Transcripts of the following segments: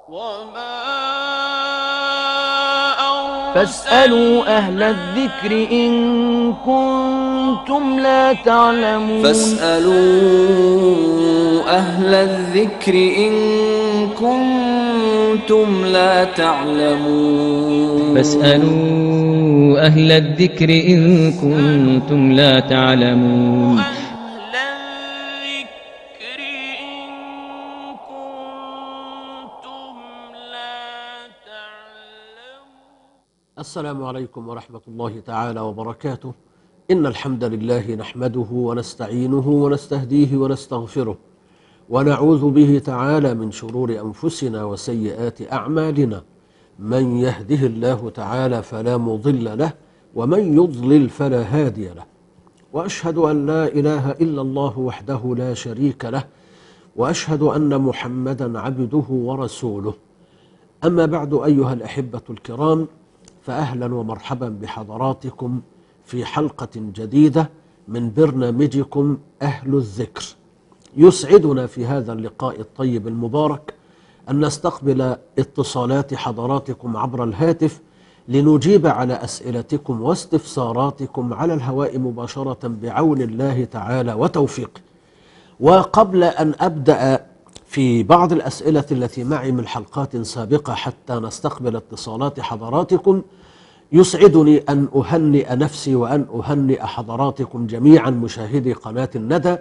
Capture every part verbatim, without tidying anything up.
فاسألوا أهل الذكر إن كنتم لا تعلمون فاسألوا أهل الذكر إن كنتم لا تعلمون فاسألوا أهل الذكر إن كنتم لا تعلمون السلام عليكم ورحمة الله تعالى وبركاته. إن الحمد لله نحمده ونستعينه ونستهديه ونستغفره ونعوذ به تعالى من شرور أنفسنا وسيئات أعمالنا. من يهده الله تعالى فلا مضل له ومن يضلل فلا هادي له، وأشهد أن لا إله إلا الله وحده لا شريك له، وأشهد أن محمدا عبده ورسوله. أما بعد، أيها الأحبة الكرام، فأهلا ومرحبا بحضراتكم في حلقة جديدة من برنامجكم أهل الذكر. يسعدنا في هذا اللقاء الطيب المبارك أن نستقبل اتصالات حضراتكم عبر الهاتف لنجيب على أسئلتكم واستفساراتكم على الهواء مباشرة بعون الله تعالى وتوفيقه. وقبل أن أبدأ في بعض الأسئلة التي معي من حلقات سابقة حتى نستقبل اتصالات حضراتكم، يسعدني أن أهنئ نفسي وأن أهنئ حضراتكم جميعا مشاهدي قناة الندى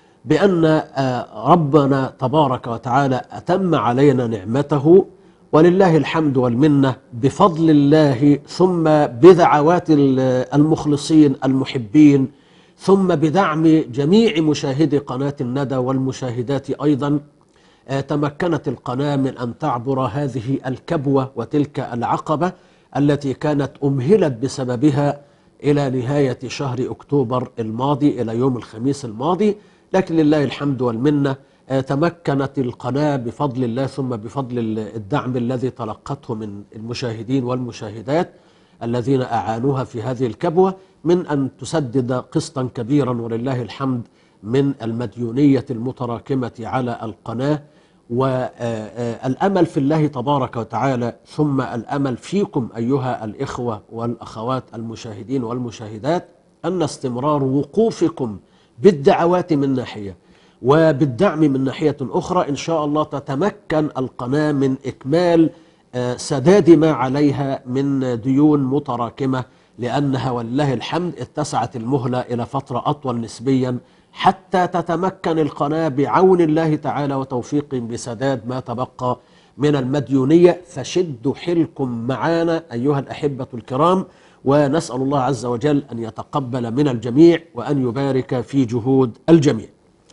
بأن ربنا تبارك وتعالى أتم علينا نعمته، ولله الحمد والمنة، بفضل الله ثم بدعوات المخلصين المحبين ثم بدعم جميع مشاهدي قناة الندى والمشاهدات أيضا، تمكنت القناة من أن تعبر هذه الكبوة وتلك العقبة التي كانت أمهلت بسببها إلى نهاية شهر أكتوبر الماضي، إلى يوم الخميس الماضي. لكن لله الحمد والمنة، تمكنت القناة بفضل الله ثم بفضل الدعم الذي تلقته من المشاهدين والمشاهدات الذين أعانوها في هذه الكبوة من أن تسدد قسطا كبيرا ولله الحمد من المديونية المتراكمة على القناة. والأمل في الله تبارك وتعالى ثم الأمل فيكم أيها الإخوة والأخوات المشاهدين والمشاهدات أن استمرار وقوفكم بالدعوات من ناحية وبالدعم من ناحية أخرى إن شاء الله تتمكن القناة من إكمال سداد ما عليها من ديون متراكمة، لأنها ولله الحمد اتسعت المهلة إلى فترة أطول نسبيا حتى تتمكن القناة بعون الله تعالى وتوفيق بسداد ما تبقى من المديونية. فشدوا حيلكم معانا أيها الأحبة الكرام، ونسأل الله عز وجل أن يتقبل من الجميع وأن يبارك في جهود الجميع.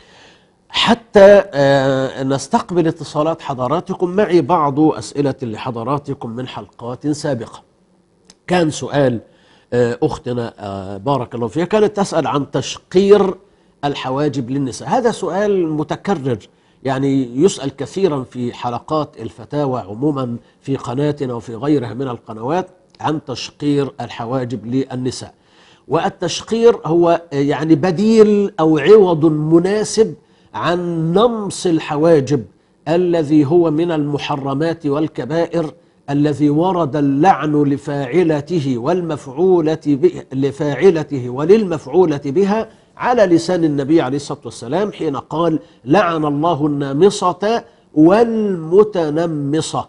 حتى نستقبل اتصالات حضراتكم، معي بعض أسئلة لحضراتكم من حلقات سابقة. كان سؤال أختنا بارك الله فيها كانت تسأل عن تشقير الحواجب للنساء. هذا سؤال متكرر، يعني يسأل كثيرا في حلقات الفتاوى عموما في قناتنا وفي غيرها من القنوات عن تشقير الحواجب للنساء. والتشقير هو يعني بديل أو عوض مناسب عن نمص الحواجب الذي هو من المحرمات والكبائر، الذي ورد اللعن لفاعلته والمفعولة به لفاعلته وللمفعولة بها على لسان النبي عليه الصلاة والسلام حين قال: لعن الله النامصة والمتنمصة.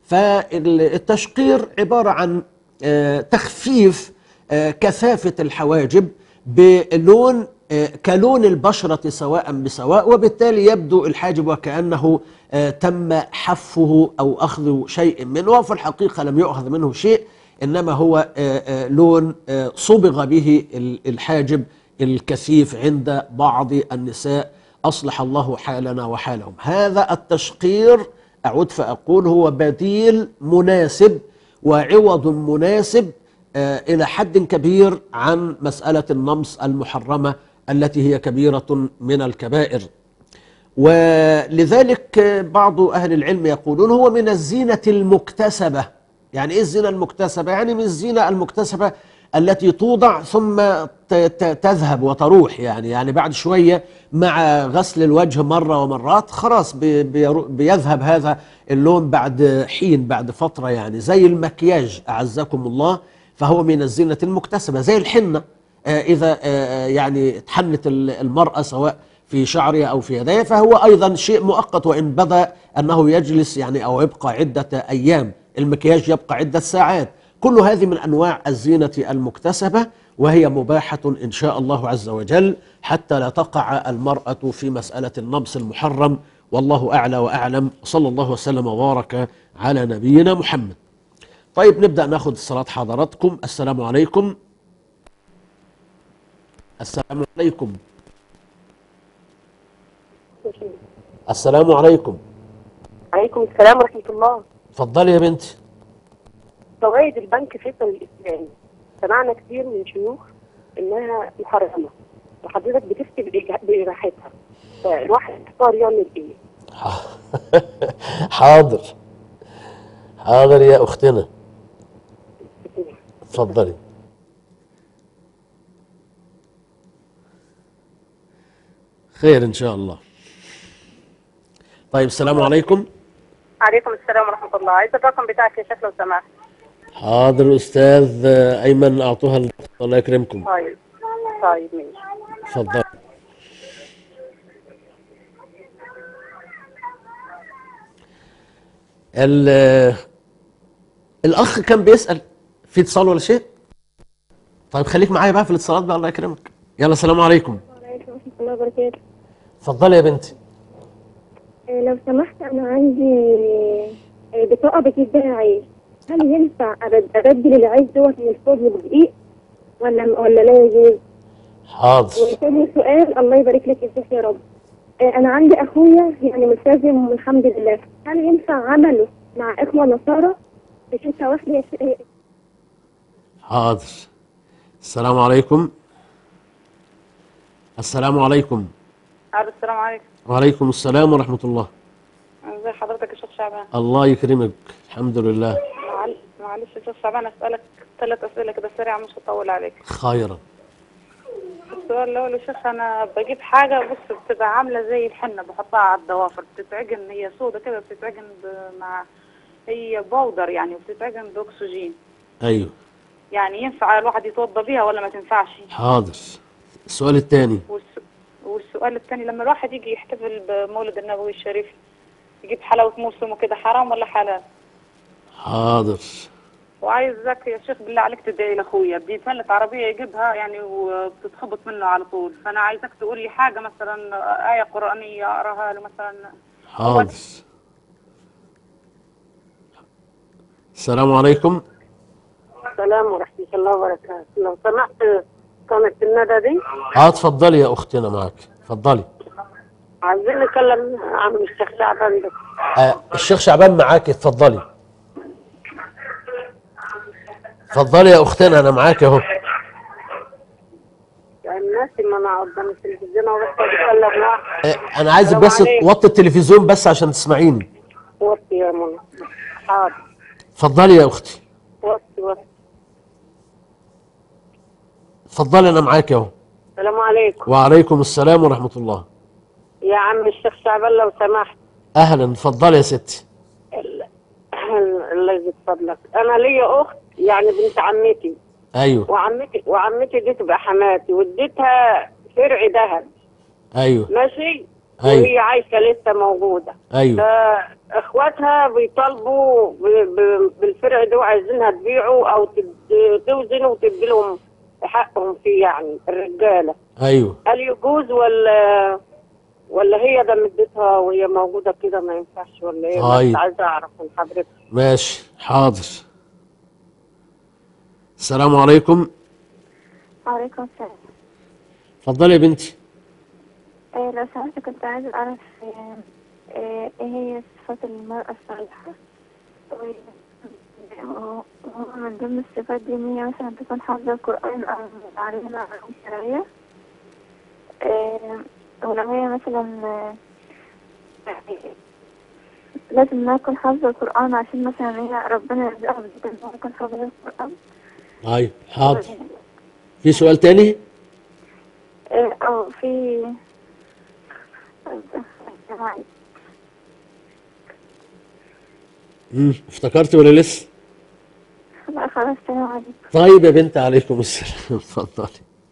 فالتشقير عبارة عن تخفيف كثافة الحواجب بلون كلون البشرة سواء بسواء، وبالتالي يبدو الحاجب وكأنه تم حفه أو أخذ شيء منه، وفي الحقيقة لم يؤخذ منه شيء، إنما هو لون صبغ به الحاجب الكثيف عند بعض النساء، أصلح الله حالنا وحالهم. هذا التشقير أعود فأقول هو بديل مناسب وعوض مناسب إلى حد كبير عن مسألة النمص المحرمة التي هي كبيرة من الكبائر. ولذلك بعض أهل العلم يقولون هو من الزينة المكتسبة. يعني إيه الزينة المكتسبة؟ يعني من الزينة المكتسبة التي توضع ثم تذهب وتروح، يعني يعني بعد شوية مع غسل الوجه مرة ومرات خلاص بيذهب هذا اللون بعد حين، بعد فترة، يعني زي المكياج أعزكم الله، فهو من الزينة المكتسبة. زي الحنة إذا يعني تحنت المرأة سواء في شعرها أو في يديها فهو أيضا شيء مؤقت، وإن بدا أنه يجلس يعني أو يبقى عدة أيام. المكياج يبقى عدة ساعات. كل هذه من أنواع الزينة المكتسبة، وهي مباحة إن شاء الله عز وجل، حتى لا تقع المرأة في مسألة النمص المحرم. والله أعلى وأعلم، صلى الله وسلم وبارك على نبينا محمد. طيب نبدأ ناخذ الصلاة حضراتكم. السلام عليكم. السلام عليكم. السلام عليكم. عليكم السلام ورحمة الله. اتفضلي يا بنتي. فوائد البنك فيصل الإسلامي سمعنا كتير من شيوخ إنها محرمة، وحضرتك بتفتي بإباحتها، فالواحد يختار يعمل إيه؟ حاضر حاضر يا أختنا، اتفضلي. خير إن شاء الله. طيب السلام عليكم. عليكم السلام ورحمة الله. عايز الرقم بتاعك يا شيخ لو سمحت. حاضر أستاذ أيمن، أعطوها الله يكرمكم. طيب طيب ماشي. اتفضل. الأخ كان بيسأل في اتصال ولا شيء؟ طيب خليك معايا بقى في الاتصالات بقى، الله يكرمك. يلا السلام عليكم. وعليكم ورحمة الله وبركاته. اتفضلي يا بنتي. لو سمحت أنا عندي بطاقة بجيب بيها عيش، هل ينفع أبدل العيش دوت من الفرن بدقيق ولا ولا لا يجوز؟ حاضر. وثاني سؤال، الله يبارك لك يا شيخ يا رب. أنا عندي أخويا يعني ملتزم والحمد لله، هل ينفع عمله مع إخوة نصارى في شركة واحدة يا شيخ؟ حاضر. السلام عليكم. السلام عليكم. السلام عليكم. وعليكم السلام ورحمة الله. ازي حضرتك يا شيخ شعبان؟ الله يكرمك، الحمد لله. معلش يا شيخ شعبان، اسالك ثلاث اسئله كده سريعه مش هطول عليك. خيرا. السؤال الاول يا شيخ، انا بجيب حاجه بص بتبقى عامله زي الحنه بحطها على الضوافر، بتتعجن، هي سودة كده بتتعجن مع هي باودر يعني، وبتتعجن باكسجين. ايوه. يعني ينفع الواحد يتوضى بيها ولا ما تنفعش؟ حاضر. السؤال الثاني. والسؤال الثاني، لما الواحد يجي يحتفل بمولد النبوي الشريف يجيب حلاوة موسم وكده، حرام ولا حلال؟ حاضر. وعايزك يا شيخ بالله عليك تدعي لاخويا، بيتملك عربية يجيبها يعني وبتتخبط منه على طول، فأنا عايزك تقول لي حاجة مثلا آية قرآنية أقراها له مثلا. حاضر. السلام عليكم. السلام ورحمة الله وبركاته. لو سمحت قناة الندى دي. اه اتفضلي يا اختي، انا معاك، اتفضلي. عايزين نتكلم عن الشيخ شعبان ده. آه الشيخ شعبان معاك، اتفضلي. اتفضلي يا اختنا، انا معاك اهو. الناس ما انا قدام التلفزيون وبس بتكلم معاك. آه انا عايزك بس توطي التلفزيون بس عشان تسمعيني. وطي يا منى. حاضر. اتفضلي يا اختي. وطي وطي. اتفضلي انا معاك اهو. السلام عليكم. وعليكم السلام ورحمة الله. يا عم الشيخ شعبان لو سمحت. اهلا، اتفضلي يا ستي. الله يزيد فضلك. انا ليا اخت يعني بنت عمتي. ايوه. وعمتي وعمتي دي تبقى حماتي، واديتها فرع ذهب. ايوه. ماشي. أيوة. وهي عايشه لسه موجوده. ايوه. فاخواتها بيطالبوا بالفرع ده وعايزينها تبيعه او توزنه وتدي لهم حقهم فيه، يعني الرجاله. ايوه. هل يجوز ولا ولا هي ده مدتها وهي موجوده كده ما ينفعش ولا ايه؟ طيب. بس عايزه اعرف من حضرتك. ماشي، حاضر. السلام عليكم. وعليكم السلام. اتفضلي يا بنتي. إيه لو سمحت كنت عايزة أعرف إيه هي صفات المرأة الصالحة، وهو من ضمن الصفات دي إن هي مثلا تكون حافظة القرآن أو متعلمة علوم شرعية، إيه ولو هي مثلا يعني لازم إنها تكون حافظة القرآن عشان مثلا هي ربنا يرزقها بذكر إنها تكون حافظة القرآن. طيب حاضر. في سؤال تاني؟ اه أو في امم افتكرت ولا لسه؟ لا خلاص السلام عليكم. طيب يا بنت عليكم السلام. اتفضلي.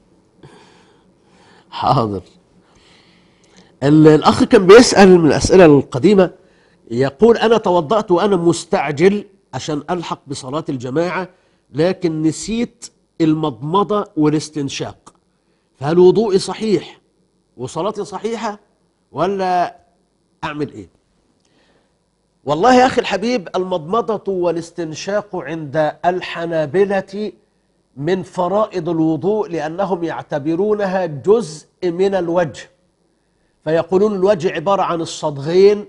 حاضر. ال- الأخ كان بيسأل من الأسئلة القديمة، يقول أنا توضأت وأنا مستعجل عشان ألحق بصلاة الجماعة، لكن نسيت المضمضة والاستنشاق، فهل وضوئي صحيح وصلاتي صحيحة ولا أعمل إيه؟ والله يا أخي الحبيب، المضمضة والاستنشاق عند الحنابلة من فرائض الوضوء، لأنهم يعتبرونها جزء من الوجه، فيقولون الوجه عبارة عن الصدغين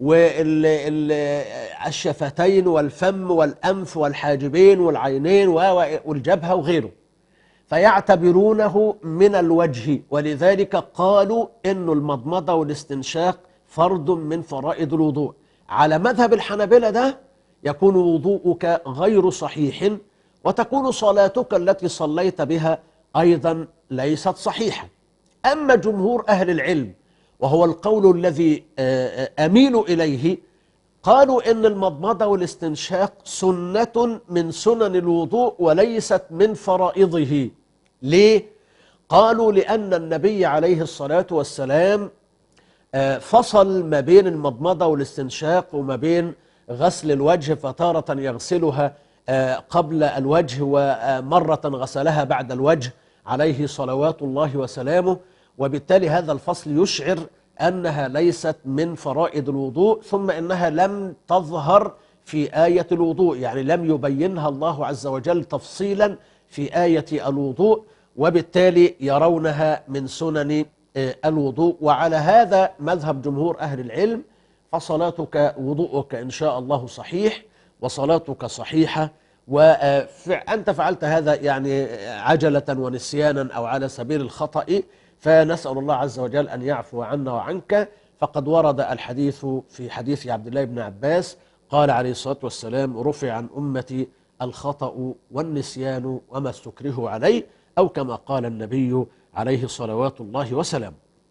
والشفتين والفم والأنف والحاجبين والعينين والجبهة وغيره، فيعتبرونه من الوجه، ولذلك قالوا إن المضمضة والاستنشاق فرض من فرائض الوضوء. على مذهب الحنابلة ده يكون وضوءك غير صحيح، وتكون صلاتك التي صليت بها أيضا ليست صحيحة. أما جمهور أهل العلم، وهو القول الذي أميل إليه، قالوا إن المضمضة والاستنشاق سنة من سنن الوضوء وليست من فرائضه. ليه؟ قالوا لأن النبي عليه الصلاة والسلام فصل ما بين المضمضة والاستنشاق وما بين غسل الوجه، فتارة يغسلها قبل الوجه ومرة غسلها بعد الوجه عليه صلوات الله وسلامه، وبالتالي هذا الفصل يشعر أنها ليست من فرائض الوضوء، ثم إنها لم تظهر في آية الوضوء، يعني لم يبينها الله عز وجل تفصيلا في آية الوضوء، وبالتالي يرونها من سنن الوضوء. وعلى هذا مذهب جمهور أهل العلم، فصلاتك وضوءك إن شاء الله صحيح وصلاتك صحيحة، وأنت فعلت هذا يعني عجلة ونسيانا أو على سبيل الخطأ، فنسأل الله عز وجل أن يعفو عنا وعنك. فقد ورد الحديث في حديث عبد الله بن عباس قال عليه الصلاة والسلام: رفع عن أمتي الخطأ والنسيان وما استكرهوا عليه، أو كما قال النبي عليه صلوات الله وسلامه.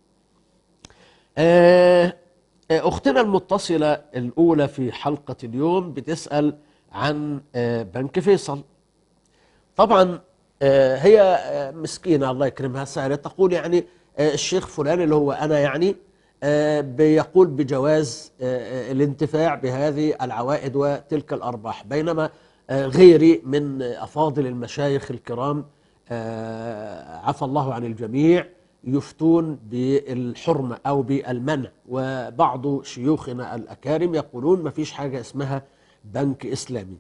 أختنا المتصلة الأولى في حلقة اليوم بتسأل عن بنك فيصل. طبعا هي مسكينة الله يكرمها سهلة، تقول يعني الشيخ فلان اللي هو أنا يعني بيقول بجواز الانتفاع بهذه العوائد وتلك الأرباح، بينما غيري من أفاضل المشايخ الكرام عفى الله عن الجميع يفتون بالحرمة أو بالمنع، وبعض شيوخنا الأكارم يقولون ما فيش حاجة اسمها بنك إسلامي.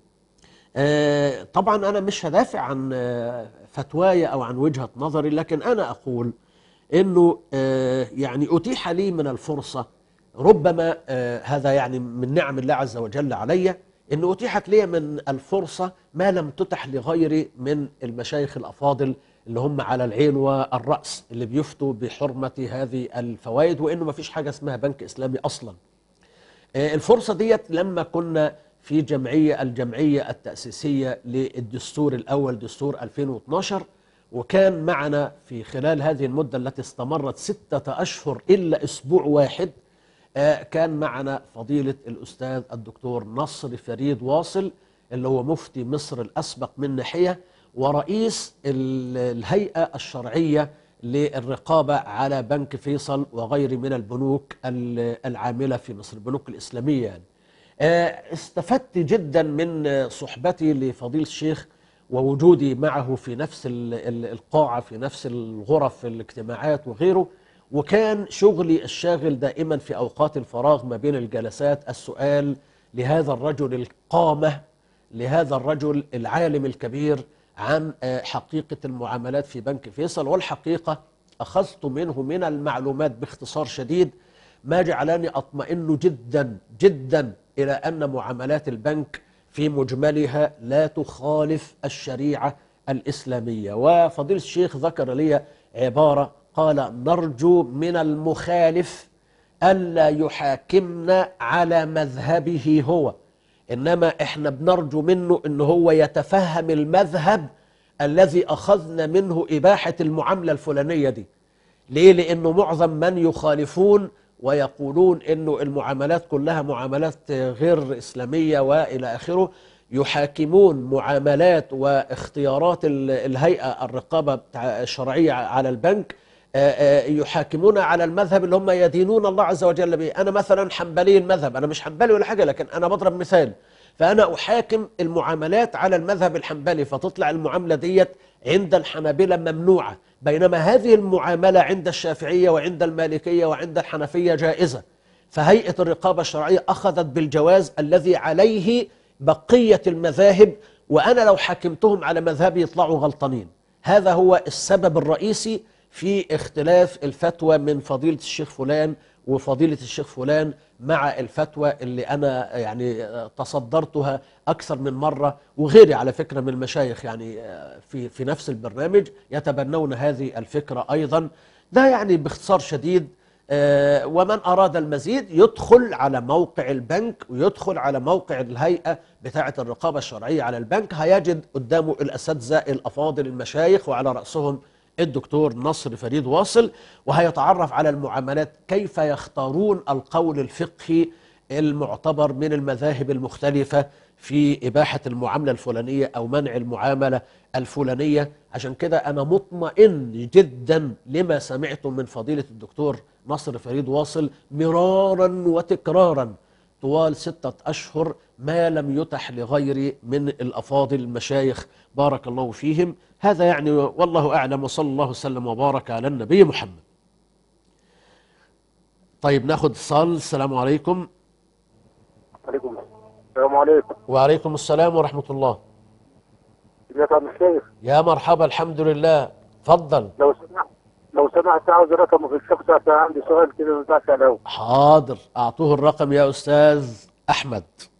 طبعا أنا مش هدافع عن فتواي أو عن وجهة نظري، لكن أنا أقول أنه يعني أتيح لي من الفرصة، ربما هذا يعني من نعم الله عز وجل علي، أنه أتيحت لي من الفرصة ما لم تتح لغيري من المشايخ الأفاضل اللي هم على العين والرأس، اللي بيفتوا بحرمة هذه الفوائد، وإنه ما فيش حاجة اسمها بنك إسلامي أصلا. الفرصة ديت لما كنا في جمعية الجمعية التأسيسية للدستور الأول دستور ألفين واثناشر، وكان معنا في خلال هذه المدة التي استمرت ستة أشهر إلا أسبوع واحد، كان معنا فضيلة الأستاذ الدكتور نصر فريد واصل اللي هو مفتي مصر الأسبق من ناحية، ورئيس الهيئة الشرعية للرقابة على بنك فيصل وغير من البنوك العاملة في مصر، البنوك الإسلامية يعني. استفدت جدا من صحبتي لفضيل الشيخ ووجودي معه في نفس القاعة في نفس الغرف في الاجتماعات وغيره، وكان شغلي الشاغل دائما في أوقات الفراغ ما بين الجلسات السؤال لهذا الرجل القامة، لهذا الرجل العالم الكبير عن حقيقة المعاملات في بنك فيصل. والحقيقة أخذت منه من المعلومات باختصار شديد ما جعلني أطمئن جدا جدا إلى أن معاملات البنك في مجملها لا تخالف الشريعة الإسلامية. وفضيل الشيخ ذكر لي عبارة قال: نرجو من المخالف ألا يحاكمنا على مذهبه هو، إنما إحنا بنرجو منه إنه هو يتفهم المذهب الذي أخذنا منه إباحة المعاملة الفلانية دي. ليه؟ لأنه معظم من يخالفون ويقولون أنه المعاملات كلها معاملات غير إسلامية وإلى آخره، يحاكمون معاملات واختيارات الهيئة الرقابة الشرعية على البنك، يحاكمون على المذهب اللي هم يدينون الله عز وجل به. أنا مثلا حنبلي المذهب، أنا مش حنبلي ولا حاجة، لكن أنا بضرب مثال، فأنا أحاكم المعاملات على المذهب الحنبلي، فتطلع المعاملة ديت عند الحنابلة ممنوعة، بينما هذه المعاملة عند الشافعية وعند المالكية وعند الحنفية جائزة. فهيئة الرقابة الشرعية أخذت بالجواز الذي عليه بقية المذاهب، وأنا لو حكمتهم على مذهبي يطلعوا غلطانين. هذا هو السبب الرئيسي في اختلاف الفتوى من فضيلة الشيخ فلان وفضيلة الشيخ فلان مع الفتوى اللي أنا يعني تصدرتها أكثر من مرة، وغيري على فكرة من المشايخ يعني في في نفس البرنامج يتبنون هذه الفكرة أيضا. ده يعني باختصار شديد. ومن أراد المزيد يدخل على موقع البنك ويدخل على موقع الهيئة بتاعة الرقابة الشرعية على البنك، هيجد قدامه الأساتذة الأفاضل المشايخ وعلى رأسهم الدكتور نصر فريد واصل، وهيتعرف على المعاملات كيف يختارون القول الفقهي المعتبر من المذاهب المختلفة في إباحة المعاملة الفلانية أو منع المعاملة الفلانية. عشان كده أنا مطمئن جدا لما سمعته من فضيلة الدكتور نصر فريد واصل مرارا وتكرارا طوال ستة أشهر، ما لم يتح لغيري من الأفاضل المشايخ بارك الله فيهم. هذا يعني والله أعلم، وصلى الله وسلم وبارك على النبي محمد. طيب ناخد اتصال. السلام عليكم. عليكم السلام. عليكم. وعليكم السلام ورحمة الله. ازيك يا عم الشيخ؟ يا مرحبا، الحمد لله. اتفضل. لو سمحت لو سمحت عاوز رقمه في الشخص عشان عندي سؤال كده ما ينفعش عليه. حاضر، أعطوه الرقم يا أستاذ أحمد.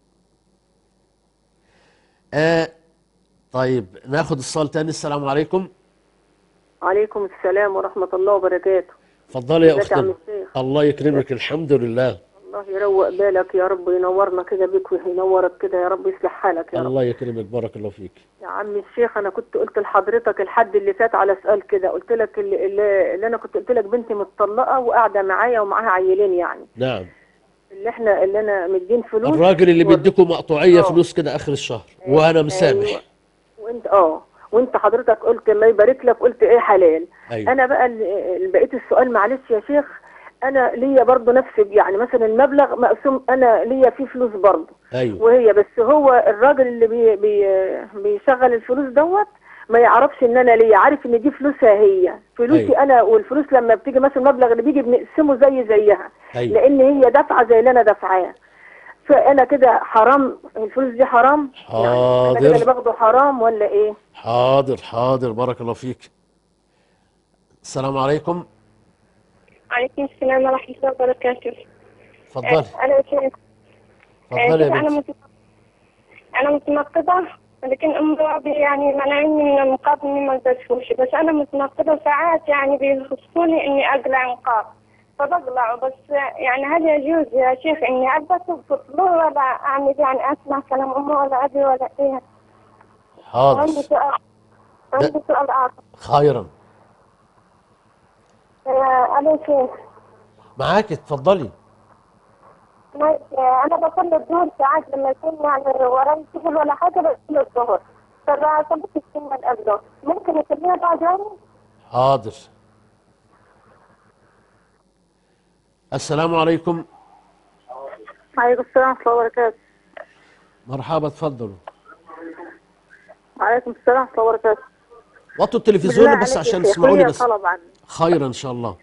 آه طيب ناخد اتصال تاني. السلام عليكم. وعليكم السلام ورحمة الله وبركاته. اتفضلي يا أختنا. الله يكرمك. الحمد لله. الله يروق بالك يا رب، ينورنا كده بك وينورك كده يا رب، يصلح حالك يا رب. الله يكرمك، بارك الله فيك. يا عم الشيخ أنا كنت قلت لحضرتك الحد اللي فات على سؤال كده، قلت لك اللي, اللي أنا كنت قلت لك بنتي متطلقة وقاعدة معايا ومعاها عيلين يعني. نعم. اللي احنا اللي أنا مدين فلوس. الراجل اللي بيديكم مقطوعية فلوس كده آخر الشهر وأنا مسامح. أيوة. وأنت أه وأنت حضرتك قلت الله يبارك لك، قلت إيه حلال. أيوة. أنا بقى بقيت السؤال معلش يا شيخ، انا ليا برضه نفس يعني مثلا المبلغ مقسوم، انا ليا فيه فلوس برضه. أيوة. وهي بس هو الراجل اللي بي بي بيشغل الفلوس دوت ما يعرفش ان انا ليا، عارف ان دي فلوسها هي فلوسي. أيوة. انا والفلوس لما بتيجي مثلا المبلغ اللي بيجي بنقسمه زي زيها. أيوة. لان هي دافعه زي اللي انا دافعاه، فانا كده حرام الفلوس دي حرام. حاضر. يعني انا اللي باخده حرام ولا ايه؟ حاضر حاضر بارك الله فيك. السلام عليكم. وعليكم السلام ورحمة الله وبركاته. اتفضلي. أنا اتفضلي يا بنتي. أنا أنا متنقبة، لكن أم ربي يعني منعني من النقاب إني ما ألبسهوش، بس أنا متنقبة ساعات يعني بيخصوني إني أقلع نقاب فبقلعه، بس يعني هل يجوز يا شيخ إني ألبسه بطلوع ولا أعمل يعني أسمع كلام أمي ولا أبي ولا إيه؟ حاضر. عندي سؤال عندي سؤال آخر. خيرا. ألو شيخ. معاك اتفضلي. أنا بصلي الظهر ساعات لما يكون يعني وراي شغل ولا حاجة بصلي الظهر، فبصلي السنة الأولى، ممكن أسميها بعدين؟ حاضر. السلام عليكم. وعليكم السلام ورحمة الله وبركاته. مرحبا اتفضلوا. وعليكم السلام ورحمة الله وبركاته. وطوا التلفزيون بس عشان تسمعوني بس. طلب عني. خيرا إن شاء الله.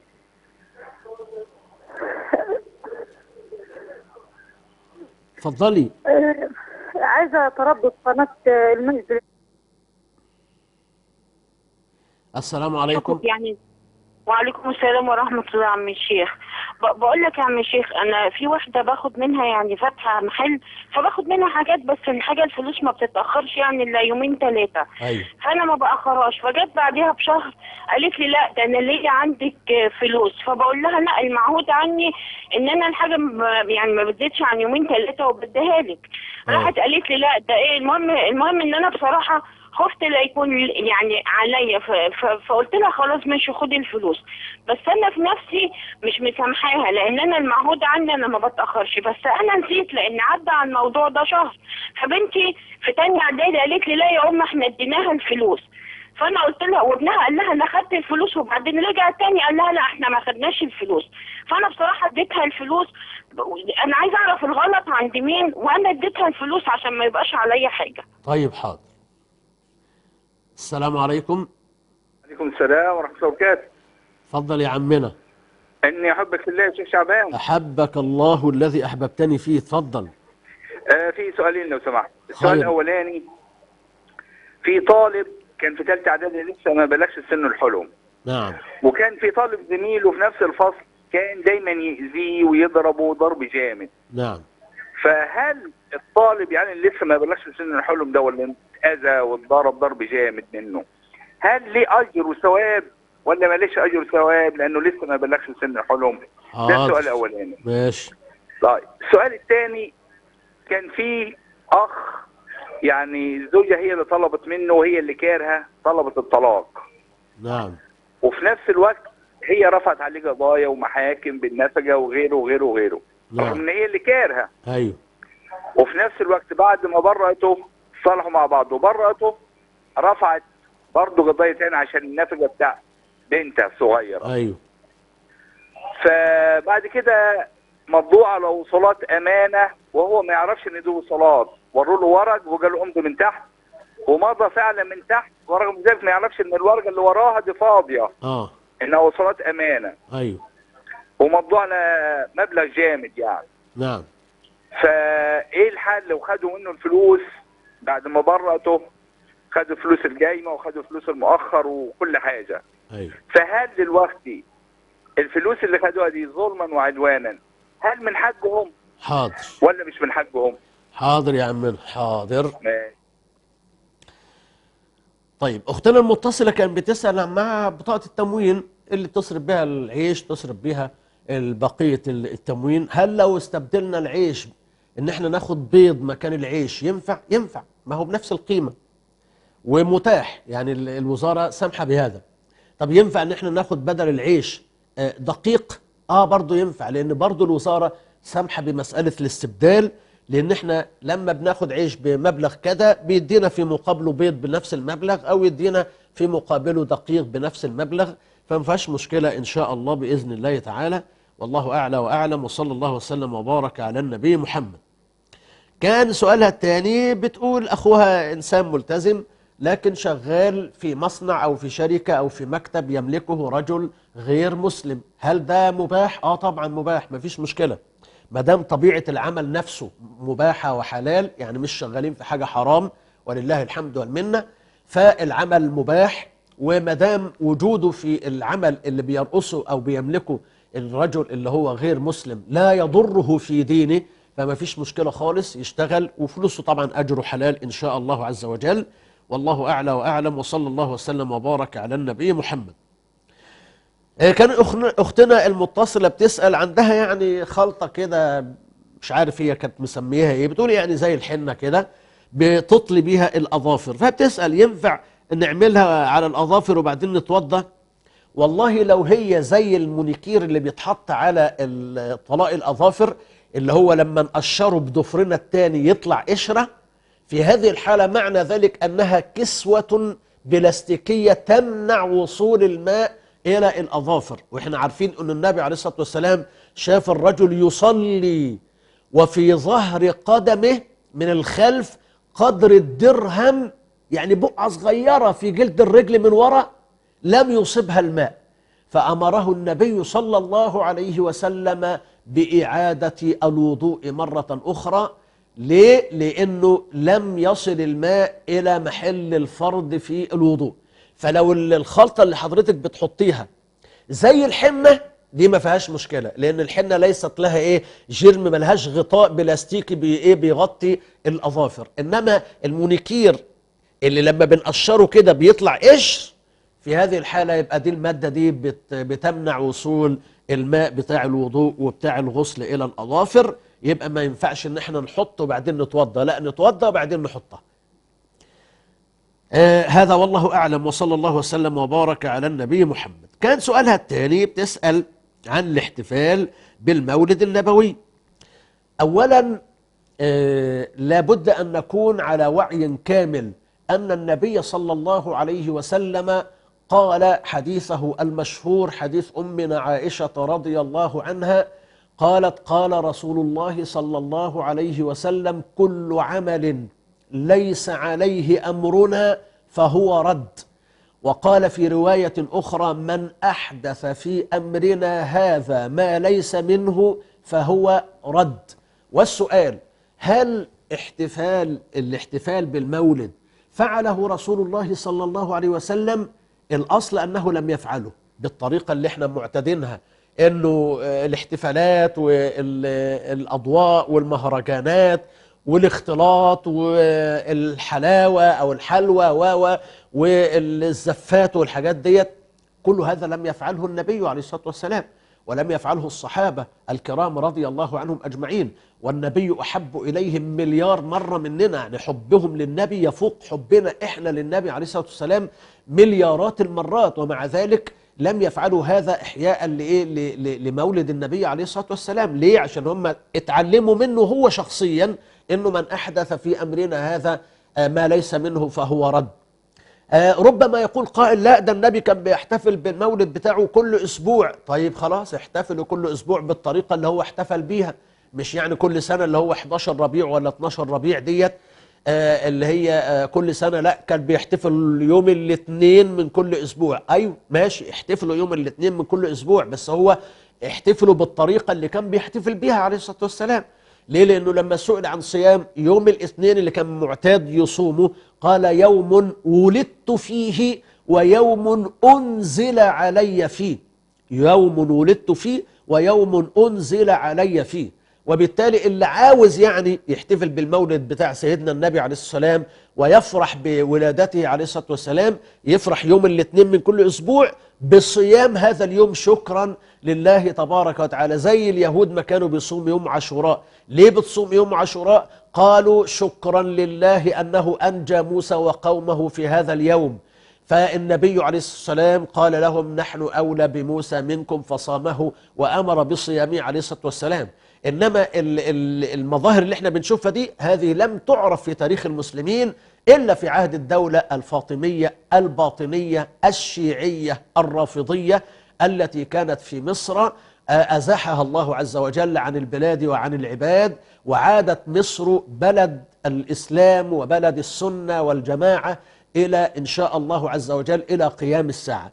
اتفضلي. آه عايزة تربط قناة المنزل. السلام عليكم. يعني وعليكم السلام ورحمة الله. عم الشيخ بقول لك يا عم الشيخ، أنا في واحدة باخد منها يعني فاتحة محل، فباخد منها حاجات، بس الحاجة الفلوس ما بتتأخرش يعني إلا يومين ثلاثة. أيوة. فأنا ما بأخرهاش، فجت بعدها بشهر قالت لي لا ده أنا ليا عندك فلوس، فبقول لها لا المعهود عني إن أنا الحاجة يعني ما بتزيدش عن يومين ثلاثة وبديها لك. راحت قالت لي لا ده إيه، المهم المهم إن أنا بصراحة خفت لا يكون يعني عليا، فقلت لها خلاص ماشي خدي الفلوس. بس انا في نفسي مش مسامحاها، لان انا المعهود عني انا ما بتاخرش، بس انا نسيت لان عدى على الموضوع ده شهر. فبنتي في تانية اعدادي قالت لي لا يا ام احنا اديناها الفلوس. فانا قلت لها، وابنها قال لها انا خدت الفلوس، وبعدين رجع تاني قال لها لا احنا ما خدناش الفلوس. فانا بصراحه اديتها الفلوس. انا عايزه اعرف الغلط عند مين، وانا اديتها الفلوس عشان ما يبقاش عليا حاجه. طيب حاضر. السلام عليكم. عليكم السلام ورحمه الله وبركاته. اتفضل يا عمنا. اني احبك في الله يا شيخ شعبان. احبك الله الذي احببتني فيه. اتفضل. آه في سؤالين لو سمحت. السؤال الاولاني، في طالب كان في ثالثه اعدادي لسه ما بلغش سن الحلم. نعم. وكان في طالب زميله في نفس الفصل كان دايما يأذيه ويضربه ضرب جامد. نعم. فهل الطالب يعني اللي لسه ما بلغش سن الحلم ده، ولا اتأذى واتضرب ضرب جامد منه، هل ليه اجر وثواب ولا ماليش اجر وثواب لانه لسه ما بلغش سن الحلم؟ ده السؤال الاولاني. ماشي. طيب السؤال الثاني، كان في اخ يعني الزوجه هي اللي طلبت منه وهي اللي كارهه، طلبت الطلاق. نعم. وفي نفس الوقت هي رفعت عليه قضايا ومحاكم بالنفقه وغيره وغيره وغيره. نعم. رغم ان هي اللي كارهه. ايوه. وفي نفس الوقت بعد ما برأته صالحوا مع بعض وبرأته، رفعت برضه قضايا تاني عشان النفقه بتاع بنتها الصغيره. ايوه. فبعد كده مضوا على وصولات امانه وهو ما يعرفش ان دي وصولات، وروا له ورق وقالوا امضي من تحت، ومضى فعلا من تحت، ورغم ذلك ما يعرفش ان الورقه اللي وراها دي فاضيه. اه. انها وصولات امانه. ايوه. ومضوا على مبلغ جامد يعني. نعم. فايه الحل لو خدوا منه الفلوس بعد ما برأته؟ خدوا فلوس الجايمه وخدوا فلوس المؤخر وكل حاجه. ايوه. فهل دلوقتي الفلوس اللي خدوها دي ظلما وعدوانا هل من حقهم؟ حاضر. ولا مش من حقهم؟ حاضر يا عمنا. حاضر. ماشي. طيب اختنا المتصله كانت بتسال مع بطاقه التموين اللي تصرف بها العيش، تصرف بها بقيه التموين، هل لو استبدلنا العيش ان احنا ناخد بيض مكان العيش ينفع؟ ينفع، ما هو بنفس القيمه ومتاح، يعني الوزاره سامحه بهذا. طب ينفع ان احنا ناخد بدل العيش دقيق؟ اه برضه ينفع، لان برضه الوزاره سامحه بمساله الاستبدال، لان احنا لما بناخد عيش بمبلغ كذا بيدينا في مقابله بيض بنفس المبلغ، او يدينا في مقابله دقيق بنفس المبلغ، فما فيهاش مشكله ان شاء الله باذن الله تعالى. والله اعلى واعلم، وصلى الله وسلم وبارك على النبي محمد. كان سؤالها الثاني بتقول اخوها انسان ملتزم لكن شغال في مصنع او في شركه او في مكتب يملكه رجل غير مسلم، هل ده مباح؟ اه طبعا مباح، ما فيش مشكله ما دام طبيعه العمل نفسه مباحه وحلال، يعني مش شغالين في حاجه حرام ولله الحمد والمنه، فالعمل مباح. وما دام وجوده في العمل اللي بيرقصه او بيملكه الرجل اللي هو غير مسلم لا يضره في دينه، فما فيش مشكله خالص، يشتغل وفلوسه طبعا اجره حلال ان شاء الله عز وجل. والله اعلى واعلم، وصلى الله وسلم وبارك على النبي محمد. كان اختنا المتصله بتسال عندها يعني خلطه كده، مش عارف هي كانت مسميها ايه، بتقول يعني زي الحنه كده بتطلي بيها الاظافر، فبتسال ينفع نعملها على الاظافر وبعدين نتوضى؟ والله لو هي زي المونيكير اللي بيتحط على طلاق الاظافر اللي هو لما نقشره بضفرنا الثاني يطلع قشره، في هذه الحاله معنى ذلك انها كسوه بلاستيكيه تمنع وصول الماء إلى الأظافر. وإحنا عارفين أن النبي عليه الصلاة والسلام شاف الرجل يصلي وفي ظهر قدمه من الخلف قدر الدرهم، يعني بقعة صغيرة في جلد الرجل من وراء لم يصبها الماء، فأمره النبي صلى الله عليه وسلم بإعادة الوضوء مرة أخرى. ليه؟ لأنه لم يصل الماء إلى محل الفرض في الوضوء. فلو الخلطة اللي حضرتك بتحطيها زي الحنة دي ما فيهاش مشكلة، لأن الحنة ليست لها إيه جرم، ملهاش غطاء بلاستيكي بي إيه بيغطي الأظافر. إنما المونيكير اللي لما بنقشره كده بيطلع قشر، في هذه الحالة يبقى دي المادة دي بت بتمنع وصول الماء بتاع الوضوء وبتاع الغسل إلى الأظافر، يبقى ما ينفعش إن احنا نحطه وبعدين نتوضى، لا نتوضى وبعدين نحطها. آه هذا والله أعلم، وصلى الله وسلم وبارك على النبي محمد. كان سؤالها الثاني بتسأل عن الاحتفال بالمولد النبوي. أولا آه لابد أن نكون على وعي كامل أن النبي صلى الله عليه وسلم قال حديثه المشهور، حديث أمنا عائشة رضي الله عنها، قالت قال رسول الله صلى الله عليه وسلم: كل عمل ليس عليه أمرنا فهو رد. وقال في رواية أخرى: من أحدث في أمرنا هذا ما ليس منه فهو رد. والسؤال: هل احتفال الاحتفال بالمولد فعله رسول الله صلى الله عليه وسلم؟ الأصل أنه لم يفعله بالطريقة اللي احنا معتادينها، انه الاحتفالات والأضواء والمهرجانات والاختلاط والحلاوة أو الحلوى و والزفات والحاجات ديت، كل هذا لم يفعله النبي عليه الصلاة والسلام، ولم يفعله الصحابة الكرام رضي الله عنهم أجمعين. والنبي أحب إليهم مليار مرة مننا، يعني حبهم للنبي يفوق حبنا إحنا للنبي عليه الصلاة والسلام مليارات المرات، ومع ذلك لم يفعلوا هذا إحياء لإيه؟ لمولد النبي عليه الصلاة والسلام. ليه؟ عشان هم اتعلموا منه هو شخصيا إنه من أحدث في أمرنا هذا ما ليس منه فهو رد. آه ربما يقول قائل: لا، ده النبي كان بيحتفل بالمولد بتاعه كل أسبوع. طيب خلاص، احتفلوا كل أسبوع بالطريقة اللي هو احتفل بيها، مش يعني كل سنة اللي هو إحدى عشر ربيع ولا اتناشر ربيع ديت آه اللي هي آه كل سنة. لا، كان بيحتفل يوم الاثنين من كل أسبوع. أيوه ماشي، احتفلوا يوم الاثنين من كل أسبوع، بس هو احتفلوا بالطريقة اللي كان بيحتفل بيها عليه الصلاة والسلام. ليه؟ لأنه لما سئل عن صيام يوم الاثنين اللي كان معتاد يصومه، قال: يوم ولدت فيه ويوم أنزل علي فيه. يوم ولدت فيه ويوم أنزل علي فيه. وبالتالي اللي عاوز يعني يحتفل بالمولد بتاع سيدنا النبي عليه الصلاة والسلام ويفرح بولادته عليه الصلاة والسلام، يفرح يوم الاثنين من كل أسبوع بصيام هذا اليوم شكرا لله تبارك وتعالى. زي اليهود ما كانوا بيصوم يوم عاشوراء. ليه بتصوم يوم عاشوراء؟ قالوا شكرا لله أنه أنجى موسى وقومه في هذا اليوم. فالنبي عليه الصلاة والسلام قال لهم: نحن أولى بموسى منكم، فصامه وأمر بصيامه عليه الصلاة والسلام. إنما المظاهر اللي احنا بنشوفها دي هذه لم تعرف في تاريخ المسلمين إلا في عهد الدولة الفاطمية الباطنية الشيعية الرافضية التي كانت في مصر، أزاحها الله عز وجل عن البلاد وعن العباد، وعادت مصر بلد الإسلام وبلد السنة والجماعة إلى إن شاء الله عز وجل إلى قيام الساعة.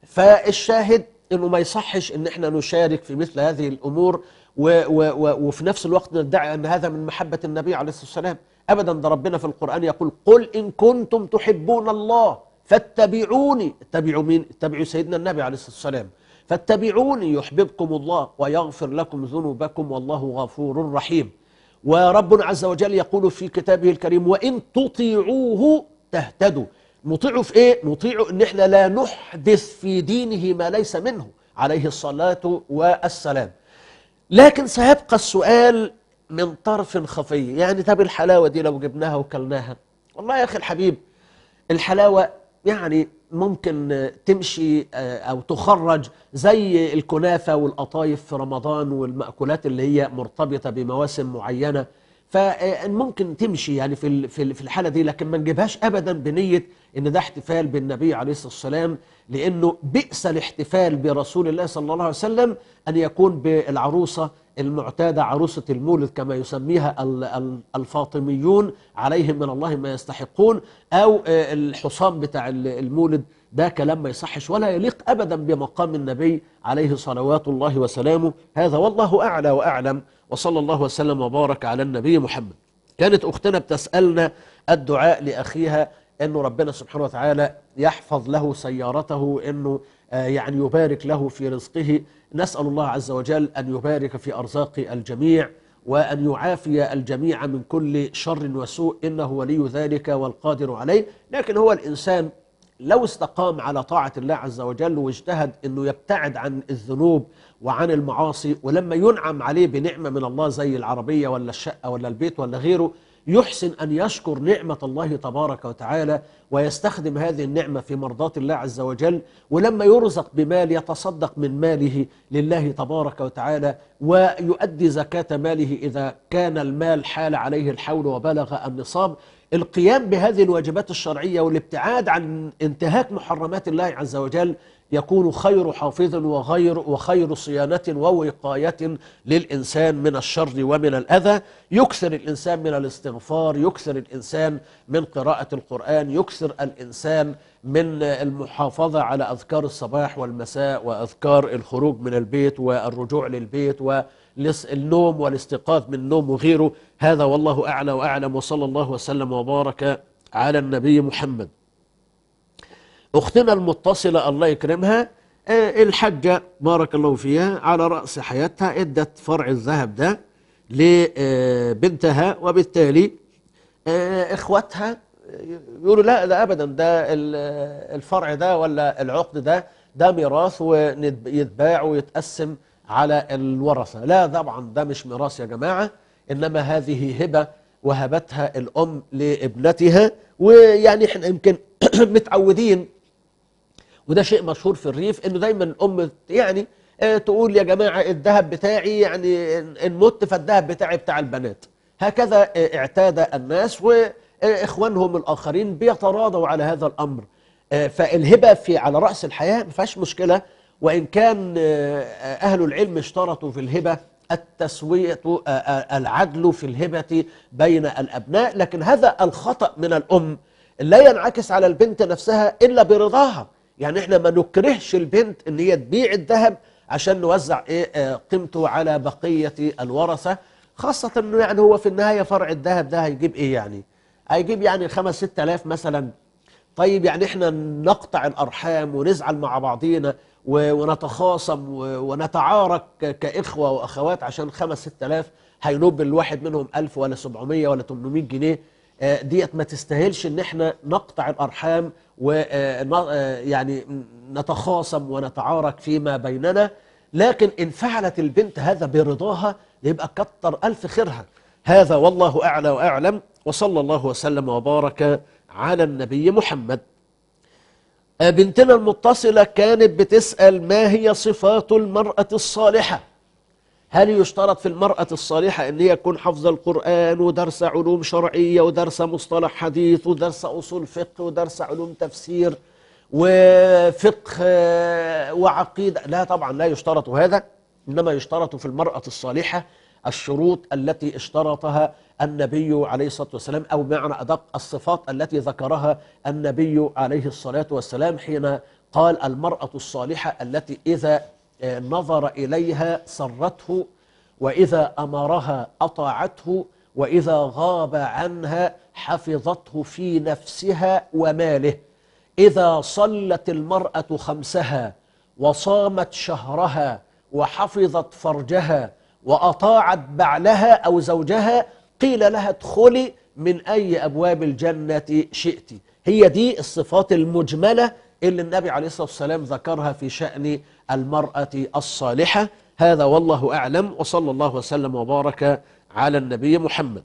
فالشاهد إنه ما يصحش إن احنا نشارك في مثل هذه الأمور و و و وفي نفس الوقت ندعي أن هذا من محبة النبي عليه الصلاة والسلام. أبدا، ده ربنا في القرآن يقول: قل إن كنتم تحبون الله فاتبعوني. اتبعوا مين؟ اتبعوا سيدنا النبي عليه الصلاة والسلام. فاتبعوني يحببكم الله ويغفر لكم ذنوبكم والله غفور رحيم. وربنا عز وجل يقول في كتابه الكريم: وإن تطيعوه تهتدوا. نطيعه في إيه؟ نطيعه إن إحنا لا نحدث في دينه ما ليس منه عليه الصلاة والسلام. لكن سيبقى السؤال من طرف خفي، يعني طب الحلاوة دي لو جبناها وكلناها، والله يا أخي الحبيب الحلاوة يعني ممكن تمشي أو تخرج زي الكنافة والقطايف في رمضان والمأكولات اللي هي مرتبطة بمواسم معينة، فممكن تمشي يعني في في الحالة دي، لكن ما نجيبهاش أبدا بنية إن ده احتفال بالنبي عليه الصلاة والسلام، لأنه بئس الاحتفال برسول الله صلى الله عليه وسلم أن يكون بالعروسة المعتادة، عروسة المولد كما يسميها الفاطميون عليهم من الله ما يستحقون، أو الحصان بتاع المولد. ده كلام ما يصحش ولا يليق أبدا بمقام النبي عليه صلوات الله وسلامه. هذا والله أعلى وأعلم، وصلى الله وسلم وبارك على النبي محمد. كانت أختنا بتسألنا الدعاء لأخيها أنه ربنا سبحانه وتعالى يحفظ له سيارته، أنه يعني يبارك له في رزقه. نسأل الله عز وجل أن يبارك في أرزاق الجميع وأن يعافي الجميع من كل شر وسوء، إنه ولي ذلك والقادر عليه. لكن هو الإنسان لو استقام على طاعة الله عز وجل واجتهد أنه يبتعد عن الذنوب وعن المعاصي، ولما ينعم عليه بنعمة من الله زي العربية ولا الشقة ولا البيت ولا غيره، يحسن أن يشكر نعمة الله تبارك وتعالى ويستخدم هذه النعمة في مرضاة الله عز وجل، ولما يرزق بمال يتصدق من ماله لله تبارك وتعالى، ويؤدي زكاة ماله إذا كان المال حال عليه الحول وبلغ النصاب. القيام بهذه الواجبات الشرعية والابتعاد عن انتهاك محرمات الله عز وجل يكون خير حافظ وغير وخير صيانة ووقاية للإنسان من الشر ومن الأذى. يكثر الإنسان من الاستغفار، يكثر الإنسان من قراءة القرآن، يكثر الإنسان من المحافظة على أذكار الصباح والمساء وأذكار الخروج من البيت والرجوع للبيت والنوم والاستيقاظ من النوم وغيره. هذا والله أعلى وأعلم، وصلى الله وسلم وبارك على النبي محمد. أختنا المتصلة الله يكرمها، الحجة بارك الله فيها على رأس حياتها ادت فرع الذهب ده لبنتها، وبالتالي إخواتها يقولوا لا ده أبدا، ده الفرع ده ولا العقد ده ده ميراث ويتباع ويتقسم على الورثة. لا طبعا ده مش ميراث يا جماعة، إنما هذه هبة وهبتها الأم لابنتها. ويعني احنا يمكن متعودين، وده شيء مشهور في الريف، انه دايما الام يعني تقول يا جماعه الذهب بتاعي، يعني ان مت فالذهب بتاعي بتاع البنات. هكذا اعتاد الناس، واخوانهم الاخرين بيتراضوا على هذا الامر. فالهبه في على راس الحياه ما فيهاش مشكله، وان كان اهل العلم اشترطوا في الهبه التسويه، العدل في الهبه بين الابناء، لكن هذا الخطا من الام لا ينعكس على البنت نفسها الا برضاها. يعني احنا ما نكرهش البنت ان هي تبيع الذهب عشان نوزع ايه قيمته على بقيه الورثه، خاصه انه يعني هو في النهايه فرع الذهب ده هيجيب ايه؟ يعني هيجيب يعني خمس ست آلاف مثلا. طيب يعني احنا نقطع الارحام ونزعل مع بعضينا ونتخاصم ونتعارك كاخوه واخوات عشان خمس ست آلاف هينوب الواحد منهم ألف ولا سبعمية ولا تمنمية جنيه؟ ديت ما تستاهلش ان احنا نقطع الارحام ويعني نتخاصم ونتعارك فيما بيننا. لكن ان فعلت البنت هذا برضاها يبقى كتر الف خيرها. هذا والله اعلى واعلم، وصلى الله وسلم وبارك على النبي محمد. بنتنا المتصلة كانت بتسأل ما هي صفات المرأة الصالحة؟ هل يشترط في المرأة الصالحة أن هي يكون حفظ القرآن ودرس علوم شرعية ودرس مصطلح حديث ودرس أصول فقه ودرس علوم تفسير وفقه وعقيدة؟ لا طبعا لا يشترط هذا، إنما يشترط في المرأة الصالحة الشروط التي اشترطها النبي عليه الصلاة والسلام، أو بمعنى أدق الصفات التي ذكرها النبي عليه الصلاة والسلام حين قال المرأة الصالحة التي إذا نظر إليها سرته، وإذا أمرها أطاعته، وإذا غاب عنها حفظته في نفسها وماله. إذا صلت المرأة خمسها وصامت شهرها وحفظت فرجها وأطاعت بعلها أو زوجها قيل لها ادخلي من أي أبواب الجنة شئت. هي دي الصفات المجملة اللي النبي عليه الصلاة والسلام ذكرها في شأن المرأة الصالحة. هذا والله أعلم، وصلى الله وسلم وبارك على النبي محمد.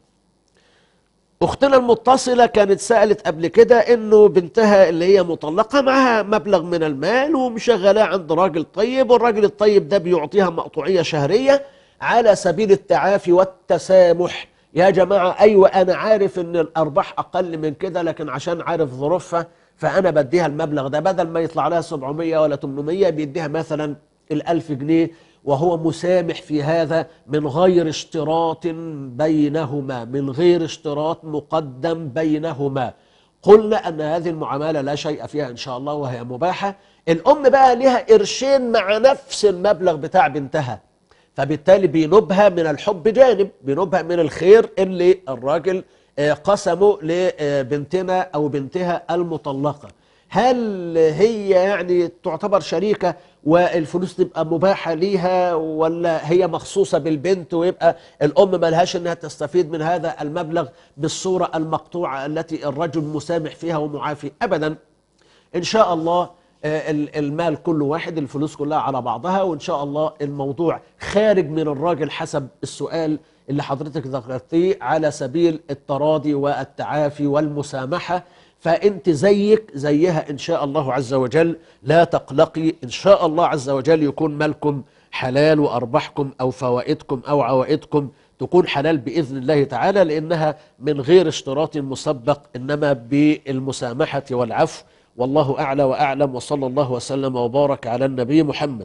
أختنا المتصلة كانت سألت قبل كده إنه بنتها اللي هي مطلقة معها مبلغ من المال ومشغلاه عند راجل طيب، والراجل الطيب ده بيعطيها مقطوعية شهرية على سبيل التعافي والتسامح. يا جماعة أيوة أنا عارف إن الأرباح أقل من كده، لكن عشان عارف ظروفها فأنا بديها المبلغ ده، بدل ما يطلع لها سبعمية ولا تمنمية بيديها مثلا الألف جنيه، وهو مسامح في هذا من غير اشتراط بينهما، من غير اشتراط مقدم بينهما. قلنا أن هذه المعاملة لا شيء فيها إن شاء الله وهي مباحة. الأم بقى لها قرشين مع نفس المبلغ بتاع بنتها، فبالتالي بينوبها من الحب جانب، بينوبها من الخير اللي الراجل قسمه لبنتنا أو بنتها المطلقة. هل هي يعني تعتبر شريكة والفلوس تبقى مباحة ليها، ولا هي مخصوصة بالبنت ويبقى الأم ملهاش أنها تستفيد من هذا المبلغ بالصورة المقطوعة التي الرجل مسامح فيها ومعافي؟ أبدا، إن شاء الله المال كله واحد، الفلوس كلها على بعضها، وإن شاء الله الموضوع خارج من الراجل حسب السؤال اللي حضرتك ذكرتيه على سبيل التراضي والتعافي والمسامحة. فأنت زيك زيها إن شاء الله عز وجل، لا تقلقي، إن شاء الله عز وجل يكون مالكم حلال، وأرباحكم أو فوائدكم أو عوائدكم تكون حلال بإذن الله تعالى، لأنها من غير اشتراط مسبق، إنما بالمسامحة والعفو. والله أعلى وأعلم، وصلى الله وسلم وبارك على النبي محمد.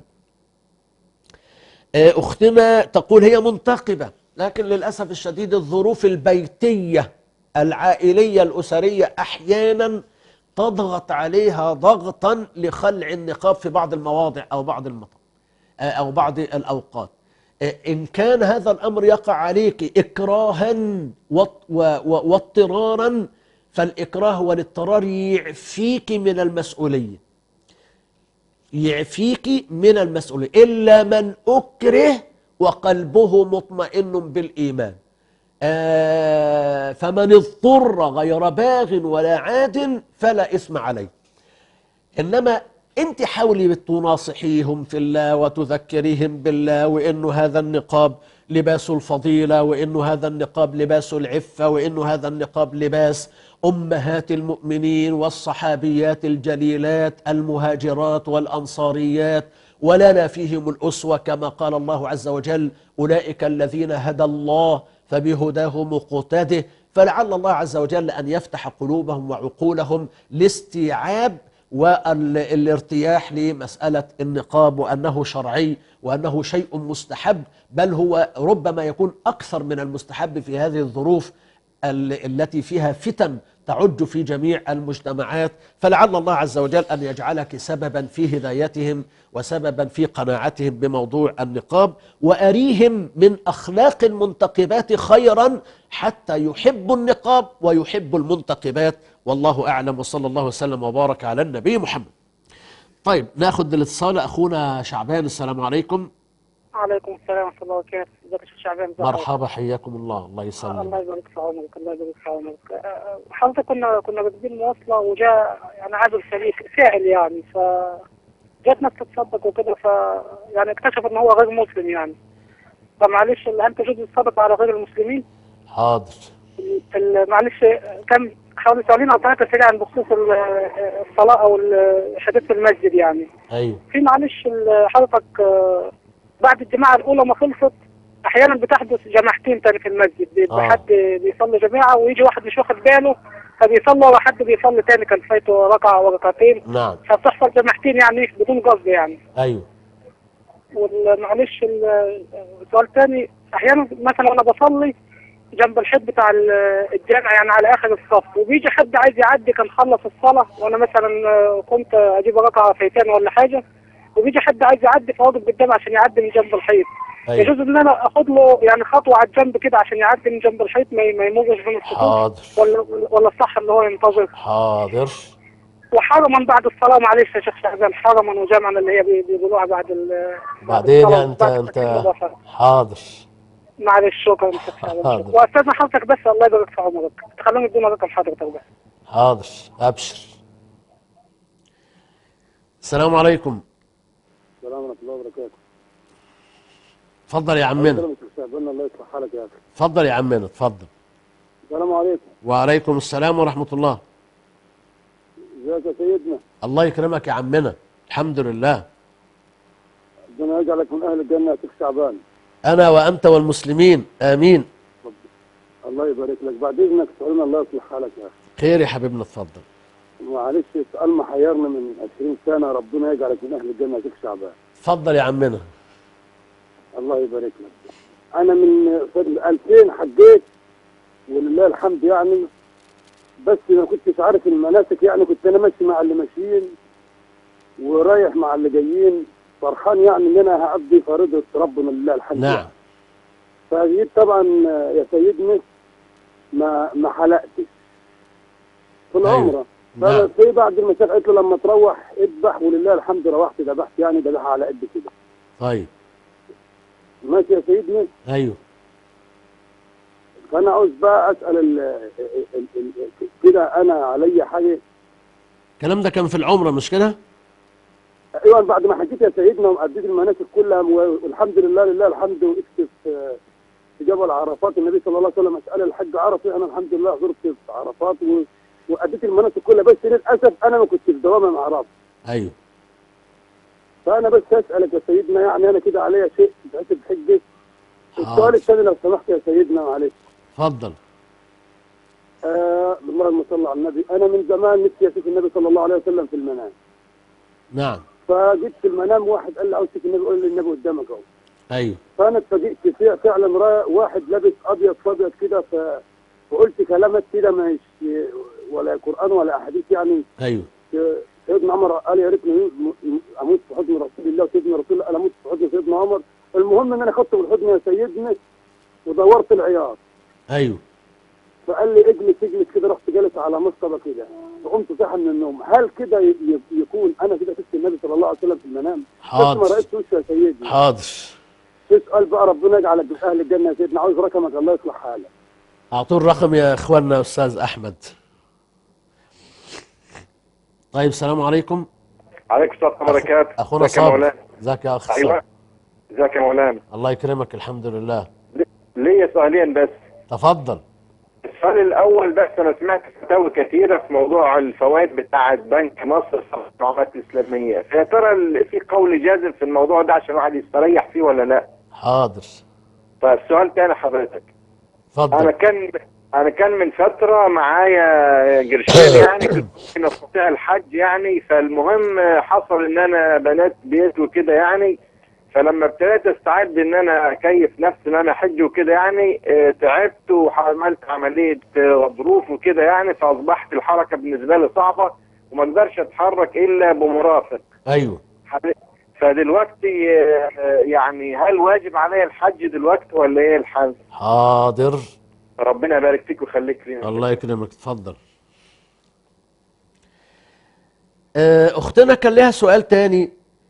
أختنا تقول هي منتقبة، لكن للأسف الشديد الظروف البيتية العائلية الأسرية أحيانا تضغط عليها ضغطا لخلع النقاب في بعض المواضع أو بعض المطار أو بعض الأوقات. إن كان هذا الأمر يقع عليك إكراها واضطرارا، فالإكراه والاضطرار يعفيك من المسؤولية، يعفيك من المسؤولية، إلا من أكره وقلبه مطمئن بالإيمان. آه فمن اضطر غير باغ ولا عاد فلا إثم عليه. إنما أنت حاولي تناصحيهم في الله وتذكريهم بالله، وإنه هذا النقاب لباس الفضيلة، وإنه هذا النقاب لباس العفة، وإنه هذا النقاب لباس أمهات المؤمنين والصحابيات الجليلات المهاجرات والأنصاريات، ولنا فيهم الأسوة كما قال الله عز وجل: أولئك الذين هدى الله فبهداه مقتده. فلعل الله عز وجل أن يفتح قلوبهم وعقولهم لاستيعاب والارتياح لمسألة النقاب، وأنه شرعي وأنه شيء مستحب، بل هو ربما يكون أكثر من المستحب في هذه الظروف التي فيها فتن تعج في جميع المجتمعات. فلعل الله عز وجل أن يجعلك سببا في هدايتهم وسببا في قناعتهم بموضوع النقاب، وأريهم من أخلاق المنتقبات خيرا حتى يحبوا النقاب ويحبوا المنتقبات. والله أعلم، وصلى الله وسلم وبارك على النبي محمد. طيب ناخد الاتصال. أخونا شعبان، السلام عليكم. وعليكم السلام ورحمة الله وبركاته. ازيك يا شيخ شعبان؟ مرحبا، حياكم الله. الله يسلمك. الله يبارك في عمرك، الله يبارك في عمرك. حضرتك كنا كنا بنجيب مواصلة، وجاء يعني عادل سليك سائل يعني، ف جات ناس تتصدق وكده، ف يعني اكتشف ان هو غير مسلم يعني. فمعلش هل تجوز الصدقة على غير المسلمين؟ حاضر. معلش كم حوالي سؤالين او ثلاثة سريعا بخصوص الصلاة او الحديث في المسجد يعني. ايوه. في معلش حضرتك بعد الجماعة الأولى ما خلصت أحيانا بتحدث جماعتين تاني في المسجد، بيبقى آه. حد بيصلي جماعة ويجي واحد مش واخد باله فبيصلي ورا حد بيصلي تاني كان فايته ركعة وركعتين. نعم. فبتحصل جماعتين يعني بدون قصد يعني. أيوه. ومعلش السؤال الثاني، أحيانا مثلا أنا بصلي جنب الحيط بتاع الجامع يعني على آخر الصف، وبيجي حد عايز يعدي كان خلص الصلاة وأنا مثلا كنت أجيب ركعة فايتين ولا حاجة، وبيجي حد عايز يعدي فواقف قدام عشان يعدي من جنب الحيط. أيوة. يجوز ان انا اخد له يعني خطوه على الجنب كده عشان يعدي من جنب الحيط ما ما يمرش بين الصفوف؟ حاضر. ولا ولا الصح ان هو ينتظر؟ حاضر. وحرما بعد الصلاه، معلش يا شيخ شعبان، حرما وجمعا اللي هي بيقولوها بعد ال بعدين انت انت حاضر. معلش شكرا يا شيخ شعبان. واستاذن حضرتك بس الله يبارك في عمرك تخلوني بدون رقم حضرتك بس. حاضر، ابشر. السلام عليكم. السلام ورحمة الله وبركاته. اتفضل يا عمنا. الله يصلح حالك يا اخي. اتفضل يا عمنا، اتفضل. السلام عليكم. وعليكم السلام ورحمة الله. ازيك يا سيدنا؟ الله يكرمك يا عمنا، الحمد لله. ربنا يجعلك من اهل الجنة يا شيخ شعبان. انا وانت والمسلمين، امين. الله يبارك لك. بعد اذنك سؤالنا الله يصلح حالك يا اخي. خير يا حبيبنا، اتفضل. معلش سؤال محيرنا من عشرين سنة، ربنا يجعلك من اهل الجنة يا شيخ شعبان. اتفضل يا عمنا. الله يبارك لك. انا من ألفين حجيت ولله الحمد يعني، بس ما كنتش عارف المناسك يعني، كنت انا ماشي مع اللي ماشيين ورايح مع اللي جايين، فرحان يعني ان انا هقضي فريضة ربنا لله الحمد. نعم. يعني. فجيت طبعا يا سيدنا ما ما حلقتش في العمره. نعم. ففي بعد المسافه قلت له لما تروح اذبح، ولله الحمد روحت ذبحت يعني ذبح على قد كده. طيب. ماشي يا سيدنا؟ ايوه. فانا عاوز بقى اسال ال ال ال كده انا عليا حاجه. الكلام ده كان في العمره مش كده؟ ايوه بعد ما حكيت يا سيدنا واديت المناسك كلها والحمد لله لله الحمد وقفت في في جبل عرفات. النبي صلى الله عليه وسلم اسال الحج عرفه، انا الحمد لله زرت في عرفات واديت المناسك كلها، بس للاسف انا ما كنتش في دوامه مع عرفه. ايوه. فانا بس اسالك يا سيدنا، يعني انا كده عليا شيء بحسب حجه. السؤال الثاني لو سمحت يا سيدنا معلش. اتفضل. آه اللهم صل على النبي. انا من زمان نفسي اشوف النبي صلى الله عليه وسلم في المنام. نعم. فجيت في المنام واحد قال لي عاوز تشوف النبي، قول لي النبي قدامك اهو. ايوه. فانا اتفاجئت فعلا واحد لابس ابيض فابيض كده، ف... فقلت كلامك كده مش ولا قران ولا احاديث يعني. ايوه. سيدنا عمر قال يا ريتني اموت في حضن رسول الله، وسيدنا رسول الله قال اموت في حضن سيدنا عمر. المهم ان انا خدته بالحضن يا سيدنا ودورت العياط. ايوه. فقال لي اجلس اجلس كده، رحت جالس على مصطبه كده وقمت صاحي من النوم. هل كده يكون انا كده شفت النبي صلى الله عليه وسلم في المنام؟ حاضر. بس ما رأيتش وشه يا سيدي. حاضر. تسأل بقى ربنا يجعلك من اهل الجنه يا سيدنا، عاوز رقمك الله يصلح حالك. اعطوه الرقم يا اخواننا استاذ احمد. طيب السلام عليكم. عليكم السلام ورحمه الله وبركاته. اخونا صابر. ازيك يا اخ صابر؟ ايوه. ازيك يا مولانا؟ الله يكرمك الحمد لله. ليا سؤالين بس. تفضل. السؤال الاول بس، انا سمعت فتاوي كثيره في موضوع الفوائد بتاعه بنك مصر في العملات الاسلاميه، فيا ترى في قول جازم في الموضوع ده عشان الواحد يستريح فيه ولا لا؟ حاضر. طيب سؤال تاني حضرتك. اتفضل. انا كان انا كان من فتره معايا قرشين يعني كنت استطيع الحج يعني، فالمهم حصل ان انا بنيت بيت وكده يعني، فلما ابتديت استعد ان انا اكيف نفسي ان انا احج وكده يعني اه تعبت وعملت عمليه غضروف وكده يعني، فاصبحت الحركه بالنسبه لي صعبه وما اقدرش اتحرك الا بمرافق. ايوه. فدلوقتي اه يعني هل واجب عليا الحج دلوقتي ولا ايه الحال؟ حاضر. ربنا يبارك فيك ويخليك لينا. الله يكرمك. اتفضل. اختنا كان لها سؤال تاني.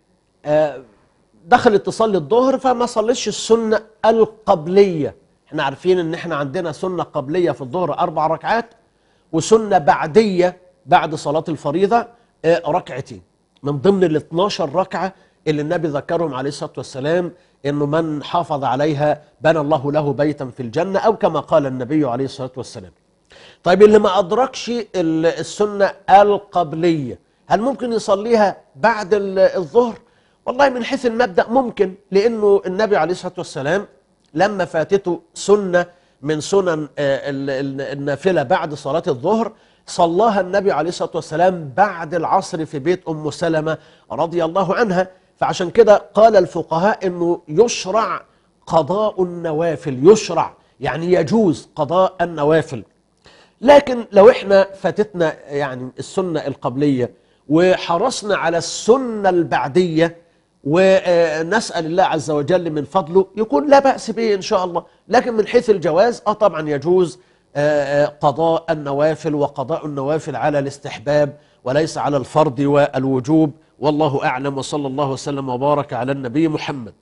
اه دخلت تصلي الظهر فما صلتش السنة القبلية. احنا عارفين ان احنا عندنا سنة قبلية في الظهر اربع ركعات، وسنة بعدية بعد صلاة الفريضة ركعتين من ضمن ال اتناشر ركعة اللي النبي ذكرهم عليه الصلاة والسلام انه من حافظ عليها بنى الله له بيتا في الجنة، او كما قال النبي عليه الصلاة والسلام. طيب اللي ما ادركش السنة القبلية هل ممكن يصليها بعد الظهر؟ والله من حيث المبدأ ممكن، لأنه النبي عليه الصلاة والسلام لما فاتته سنة من سنن النافلة بعد صلاة الظهر صلاها النبي عليه الصلاة والسلام بعد العصر في بيت أم سلمة رضي الله عنها. فعشان كده قال الفقهاء أنه يشرع قضاء النوافل، يشرع يعني يجوز قضاء النوافل. لكن لو احنا فاتتنا يعني السنة القبلية وحرصنا على السنة البعدية ونسأل الله عز وجل من فضله يكون لا بأس به إن شاء الله. لكن من حيث الجواز آه طبعا يجوز قضاء النوافل، وقضاء النوافل على الاستحباب وليس على الفرض والوجوب، والله أعلم. وصلى الله وسلم وبارك على النبي محمد.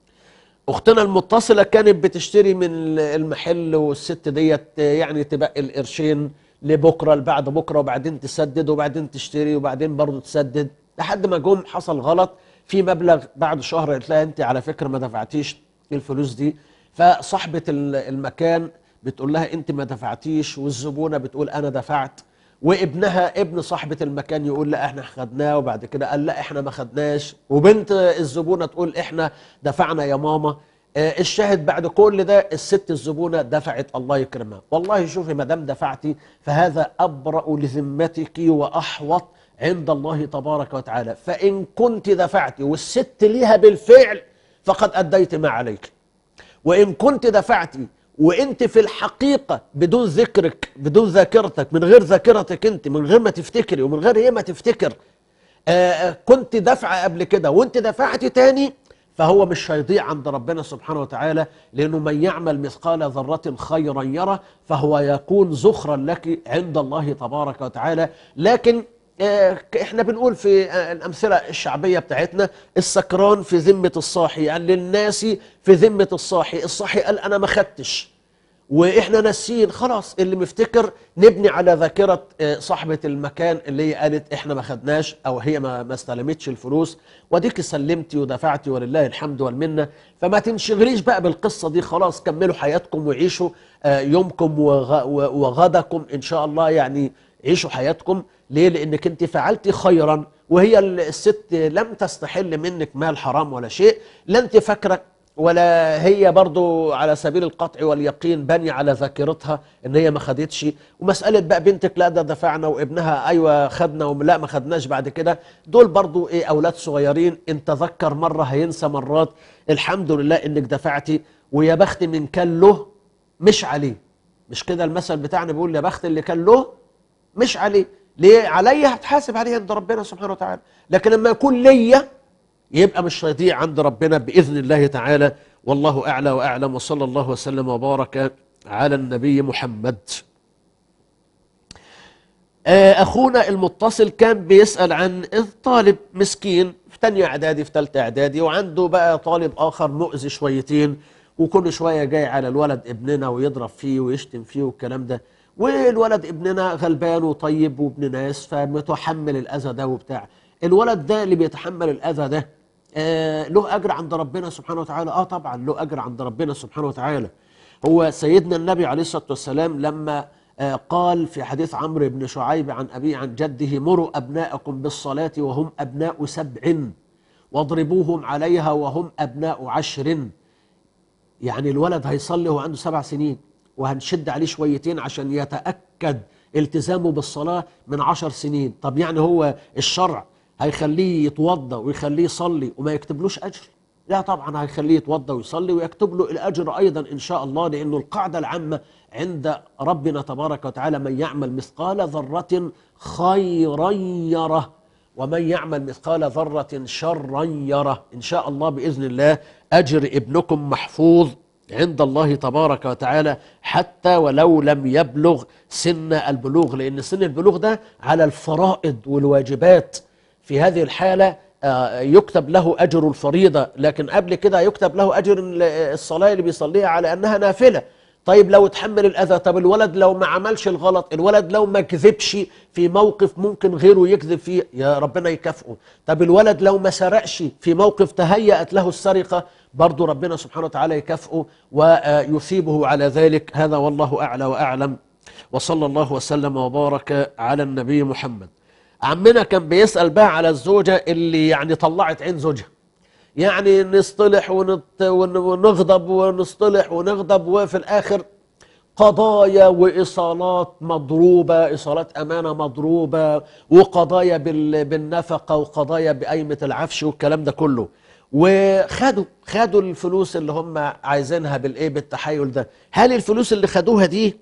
أختنا المتصلة كانت بتشتري من المحل، والست ديت يعني تبقى القرشين لبكرة لبعد بكرة، وبعدين تسدد وبعدين تشتري وبعدين برضه تسدد، لحد ما جم حصل غلط في مبلغ بعد شهر قالت لها انت على فكرة ما دفعتيش الفلوس دي. فصاحبة المكان بتقول لها انت ما دفعتيش، والزبونة بتقول انا دفعت، وابنها ابن صاحبة المكان يقول لا احنا خدناه، وبعد كده قال لا احنا ما خدناش، وبنت الزبونة تقول احنا دفعنا يا ماما. اه الشاهد بعد كل ده الست الزبونة دفعت الله يكرمها. والله شوفي ما دام دفعتي فهذا أبرأ لذمتك وأحوط عند الله تبارك وتعالى. فإن كنت دفعتي والست ليها بالفعل فقد أديت ما عليك، وإن كنت دفعتي وإنت في الحقيقة بدون ذكرك بدون ذاكرتك من غير ذاكرتك أنت، من غير ما تفتكري ومن غير هي ما تفتكر آه كنت دفع قبل كده وإنت دفعتي تاني، فهو مش هيضيع عند ربنا سبحانه وتعالى، لأنه من يعمل مثقال ذرة خيرا يره فهو يكون ذخرا لك عند الله تبارك وتعالى. لكن احنا بنقول في الأمثلة الشعبية بتاعتنا السكران في ذمة الصاحي، يعني للناس في ذمة الصاحي. الصاحي قال أنا ما خدتش واحنا ناسيين خلاص. اللي مفتكر نبني على ذاكره صاحبه المكان اللي هي قالت احنا ما خدناش او هي ما ما استلمتش الفلوس، وديك سلمتي ودفعتي ولله الحمد والمنه. فما تنشغليش بقى بالقصه دي، خلاص كملوا حياتكم وعيشوا يومكم وغدكم ان شاء الله، يعني عيشوا حياتكم. ليه؟ لانك انت فعلتي خيرا، وهي الست لم تستحل منك مال حرام ولا شيء، لا انت فاكره ولا هي برضو على سبيل القطع واليقين بني على ذاكرتها ان هي ما خدتش. ومساله بقى بنتك لا ده دفعنا وابنها ايوه خدنا ولا ما خدناش بعد كده، دول برضو ايه اولاد صغيرين، ان تذكر مره هينسى مرات. الحمد لله انك دفعتي، ويا بخت من كان له مش عليه. مش كده المثل بتاعنا بيقول يا بخت اللي كان له مش عليه. ليه؟ عليا هتحاسب عليه عند ربنا سبحانه وتعالى، لكن لما يكون ليا يبقى مش هيضيع عند ربنا بإذن الله تعالى. والله أعلى وأعلم، وصلى الله وسلم وبارك على النبي محمد. أخونا المتصل كان بيسأل عن طالب مسكين في تانية إعدادي في تالتة إعدادي، وعنده بقى طالب آخر مؤذي شويتين، وكل شوية جاي على الولد ابننا ويضرب فيه ويشتم فيه والكلام ده. والولد ابننا غلبان وطيب وابن ناس، فمتحمل الأذى ده وبتاع. الولد ده اللي بيتحمل الأذى ده آه له أجر عند ربنا سبحانه وتعالى؟ آه طبعا له أجر عند ربنا سبحانه وتعالى. هو سيدنا النبي عليه الصلاة والسلام لما آه قال في حديث عمرو بن شعيب عن أبيه عن جده: مروا أبناءكم بالصلاة وهم أبناء سبع واضربوهم عليها وهم أبناء عشر. يعني الولد هيصلي وهو عنده سبع سنين، وهنشد عليه شويتين عشان يتأكد التزامه بالصلاة من عشر سنين. طب يعني هو الشرع هيخليه يتوضى ويخليه يصلي وما يكتبلوش أجر؟ لا طبعا، هيخليه يتوضى ويصلي ويكتب له الأجر أيضا إن شاء الله، لأنه القاعدة العامة عند ربنا تبارك وتعالى: من يعمل مثقال ذرة خيرا يره ومن يعمل مثقال ذرة شرا يره. إن شاء الله بإذن الله أجر ابنكم محفوظ عند الله تبارك وتعالى، حتى ولو لم يبلغ سن البلوغ، لأن سن البلوغ ده على الفرائض والواجبات. في هذه الحالة يكتب له أجر الفريضة، لكن قبل كده يكتب له أجر الصلاة اللي بيصليها على أنها نافلة. طيب لو تحمل الأذى، طب الولد لو ما عملش الغلط، الولد لو ما كذبش في موقف ممكن غيره يكذب فيه، يا ربنا يكافئه. طب الولد لو ما سرقش في موقف تهيأت له السرقة، برضو ربنا سبحانه وتعالى يكافئه ويثيبه على ذلك. هذا والله أعلى وأعلم، وصلى الله وسلم وبارك على النبي محمد. عمنا كان بيسأل بقى على الزوجة اللي يعني طلعت عين زوجها، يعني نصطلح ونت ونغضب ونصطلح ونغضب، وفي الآخر قضايا وإيصالات مضروبة، إيصالات أمانة مضروبة، وقضايا بالنفقة، وقضايا بقيمة العفش والكلام ده كله. وخدوا خدوا الفلوس اللي هم عايزينها بالإيه بالتحايل ده. هل الفلوس اللي خدوها دي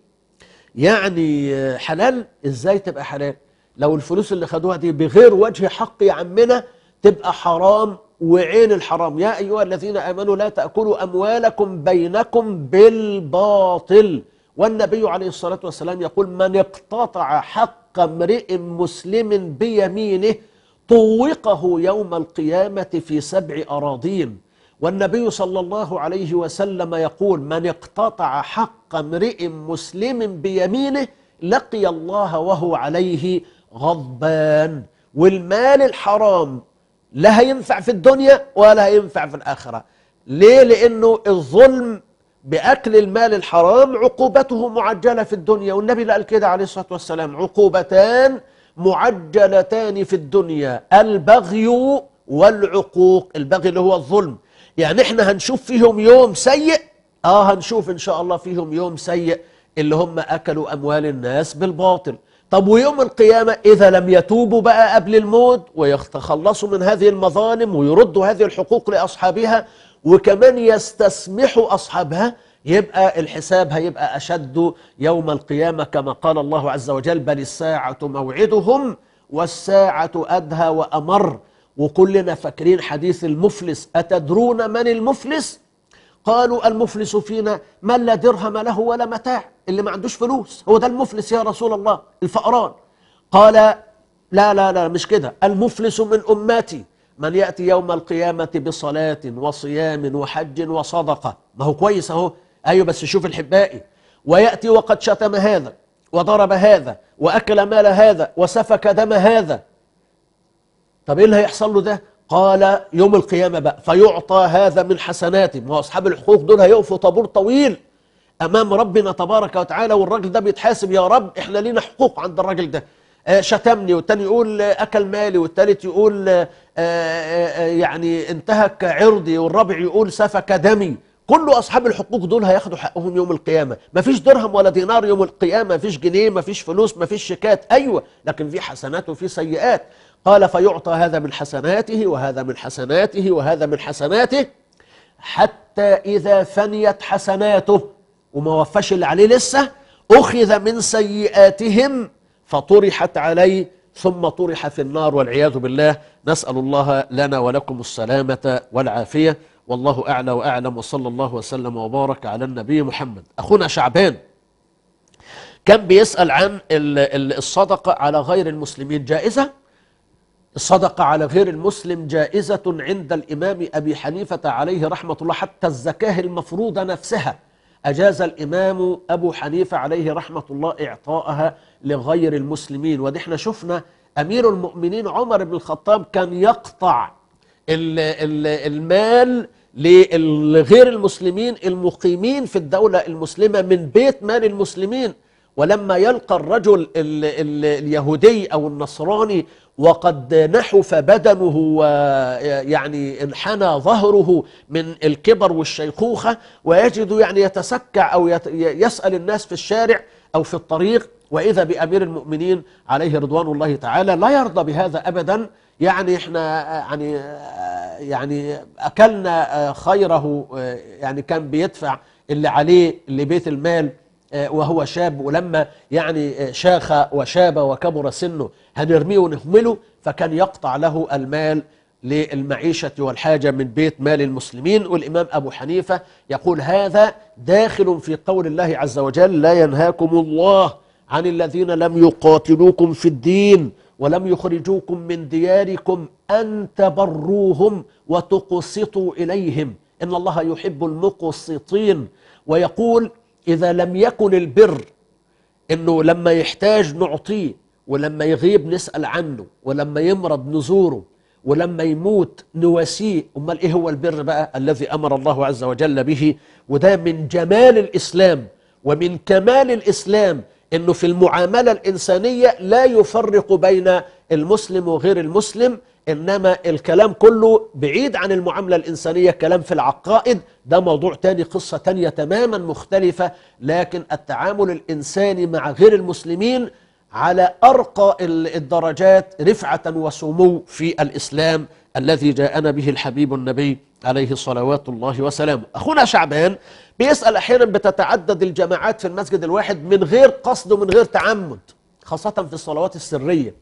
يعني حلال؟ إزاي تبقى حلال؟ لو الفلوس اللي خدوها دي بغير وجه حق يا عمنا تبقى حرام وعين الحرام. يا أيها الذين آمنوا لا تأكلوا أموالكم بينكم بالباطل. والنبي عليه الصلاة والسلام يقول: من اقتطع حق امرئ مسلم بيمينه طوقه يوم القيامة في سبع أراضين. والنبي صلى الله عليه وسلم يقول: من اقتطع حق امرئ مسلم بيمينه لقي الله وهو عليه غضبان. والمال الحرام لا هينفع في الدنيا ولا هينفع في الآخرة. ليه؟ لأنه الظلم بأكل المال الحرام عقوبته معجلة في الدنيا، والنبي قال كده عليه الصلاة والسلام: عقوبتان معجلتان في الدنيا، البغي والعقوق. البغي اللي هو الظلم، يعني احنا هنشوف فيهم يوم سيء، اه هنشوف ان شاء الله فيهم يوم سيء اللي هم أكلوا أموال الناس بالباطل. طب ويوم القيامة إذا لم يتوبوا بقى قبل الموت ويتخلصوا من هذه المظالم ويردوا هذه الحقوق لأصحابها، وكمان يستسمحوا أصحابها، يبقى الحساب هيبقى أشد يوم القيامة، كما قال الله عز وجل: بل الساعة موعدهم والساعة أدهى وأمر. وكلنا فاكرين حديث المفلس: أتدرون من المفلس؟ قالوا: المفلس فينا من لا درهم له ولا متاع، اللي ما عندوش فلوس، هو ده المفلس يا رسول الله، الفقران. قال: لا لا لا مش كده، المفلس من أمتي من يأتي يوم القيامة بصلاة وصيام وحج وصدقة. ما هو كويس اهو، أيوة، بس شوف الحبائي: ويأتي وقد شتم هذا وضرب هذا وأكل مال هذا وسفك دم هذا، طب إيه اللي هيحصل له ده؟ قال يوم القيامة بقى فيعطى هذا من حسناته. ما هو أصحاب الحقوق دول هيقفوا طابور طويل أمام ربنا تبارك وتعالى، والراجل ده بيتحاسب، يا رب إحنا لينا حقوق عند الراجل ده، آه شتمني، والتاني يقول آه أكل مالي، والتالت يقول آه آه يعني انتهك عرضي، والرابع يقول سفك دمي. كل أصحاب الحقوق دول هياخدوا حقهم يوم القيامة. مفيش درهم ولا دينار يوم القيامة، مفيش جنيه، مفيش فلوس، مفيش شيكات، أيوة، لكن في حسنات وفي سيئات. قال فيعطى هذا من حسناته وهذا من حسناته وهذا من حسناته حتى إذا فنيت حسناته وما وفاش اللي عليه لسه، أخذ من سيئاتهم فطرحت عليه ثم طرح في النار والعياذ بالله. نسأل الله لنا ولكم السلامة والعافية، والله أعلى وأعلم، وصلى الله وسلم وبارك على النبي محمد. أخونا شعبان كان بيسأل عن الصدقة على غير المسلمين جائزة. الصدقة على غير المسلم جائزة عند الإمام أبي حنيفة عليه رحمة الله، حتى الزكاة المفروضة نفسها أجاز الإمام أبو حنيفة عليه رحمة الله إعطاءها لغير المسلمين. ودي احنا شفنا أمير المؤمنين عمر بن الخطاب كان يقطع ال ال المال لغير المسلمين المقيمين في الدولة المسلمة من بيت مال المسلمين. ولما يلقى الرجل ال ال اليهودي أو النصراني وقد نحف بدنه ويعني انحنى ظهره من الكبر والشيخوخة، ويجد يعني يتسكع أو يسأل الناس في الشارع أو في الطريق، وإذا بأمير المؤمنين عليه رضوان الله تعالى لا يرضى بهذا أبدا. يعني احنا يعني يعني أكلنا خيره، يعني كان بيدفع اللي عليه لبيت المال وهو شاب، ولما يعني شاخ وشاب وكبر سنه هنرميه ونهمله، فكان يقطع له المال للمعيشة والحاجة من بيت مال المسلمين. والإمام أبو حنيفة يقول هذا داخل في قول الله عز وجل لا ينهاكم الله عن الذين لم يقاتلوكم في الدين ولم يخرجوكم من دياركم أن تبروهم وتقسطوا إليهم إن الله يحب المقسطين. ويقول إذا لم يكن البر إنه لما يحتاج نعطيه، ولما يغيب نسأل عنه، ولما يمرض نزوره، ولما يموت نواسيه، أمال إيه هو البر بقى الذي أمر الله عز وجل به؟ وده من جمال الإسلام ومن كمال الإسلام إنه في المعاملة الإنسانية لا يفرق بين المسلم وغير المسلم، إنما الكلام كله بعيد عن المعاملة الإنسانية، كلام في العقائد، ده موضوع تاني، قصة تانية تماما مختلفة. لكن التعامل الإنساني مع غير المسلمين على أرقى الدرجات رفعة وسمو في الإسلام الذي جاءنا به الحبيب النبي عليه صلوات الله وسلامه. أخونا شعبان بيسأل أحيانا بتتعدد الجماعات في المسجد الواحد من غير قصد ومن غير تعمد، خاصة في الصلوات السرية.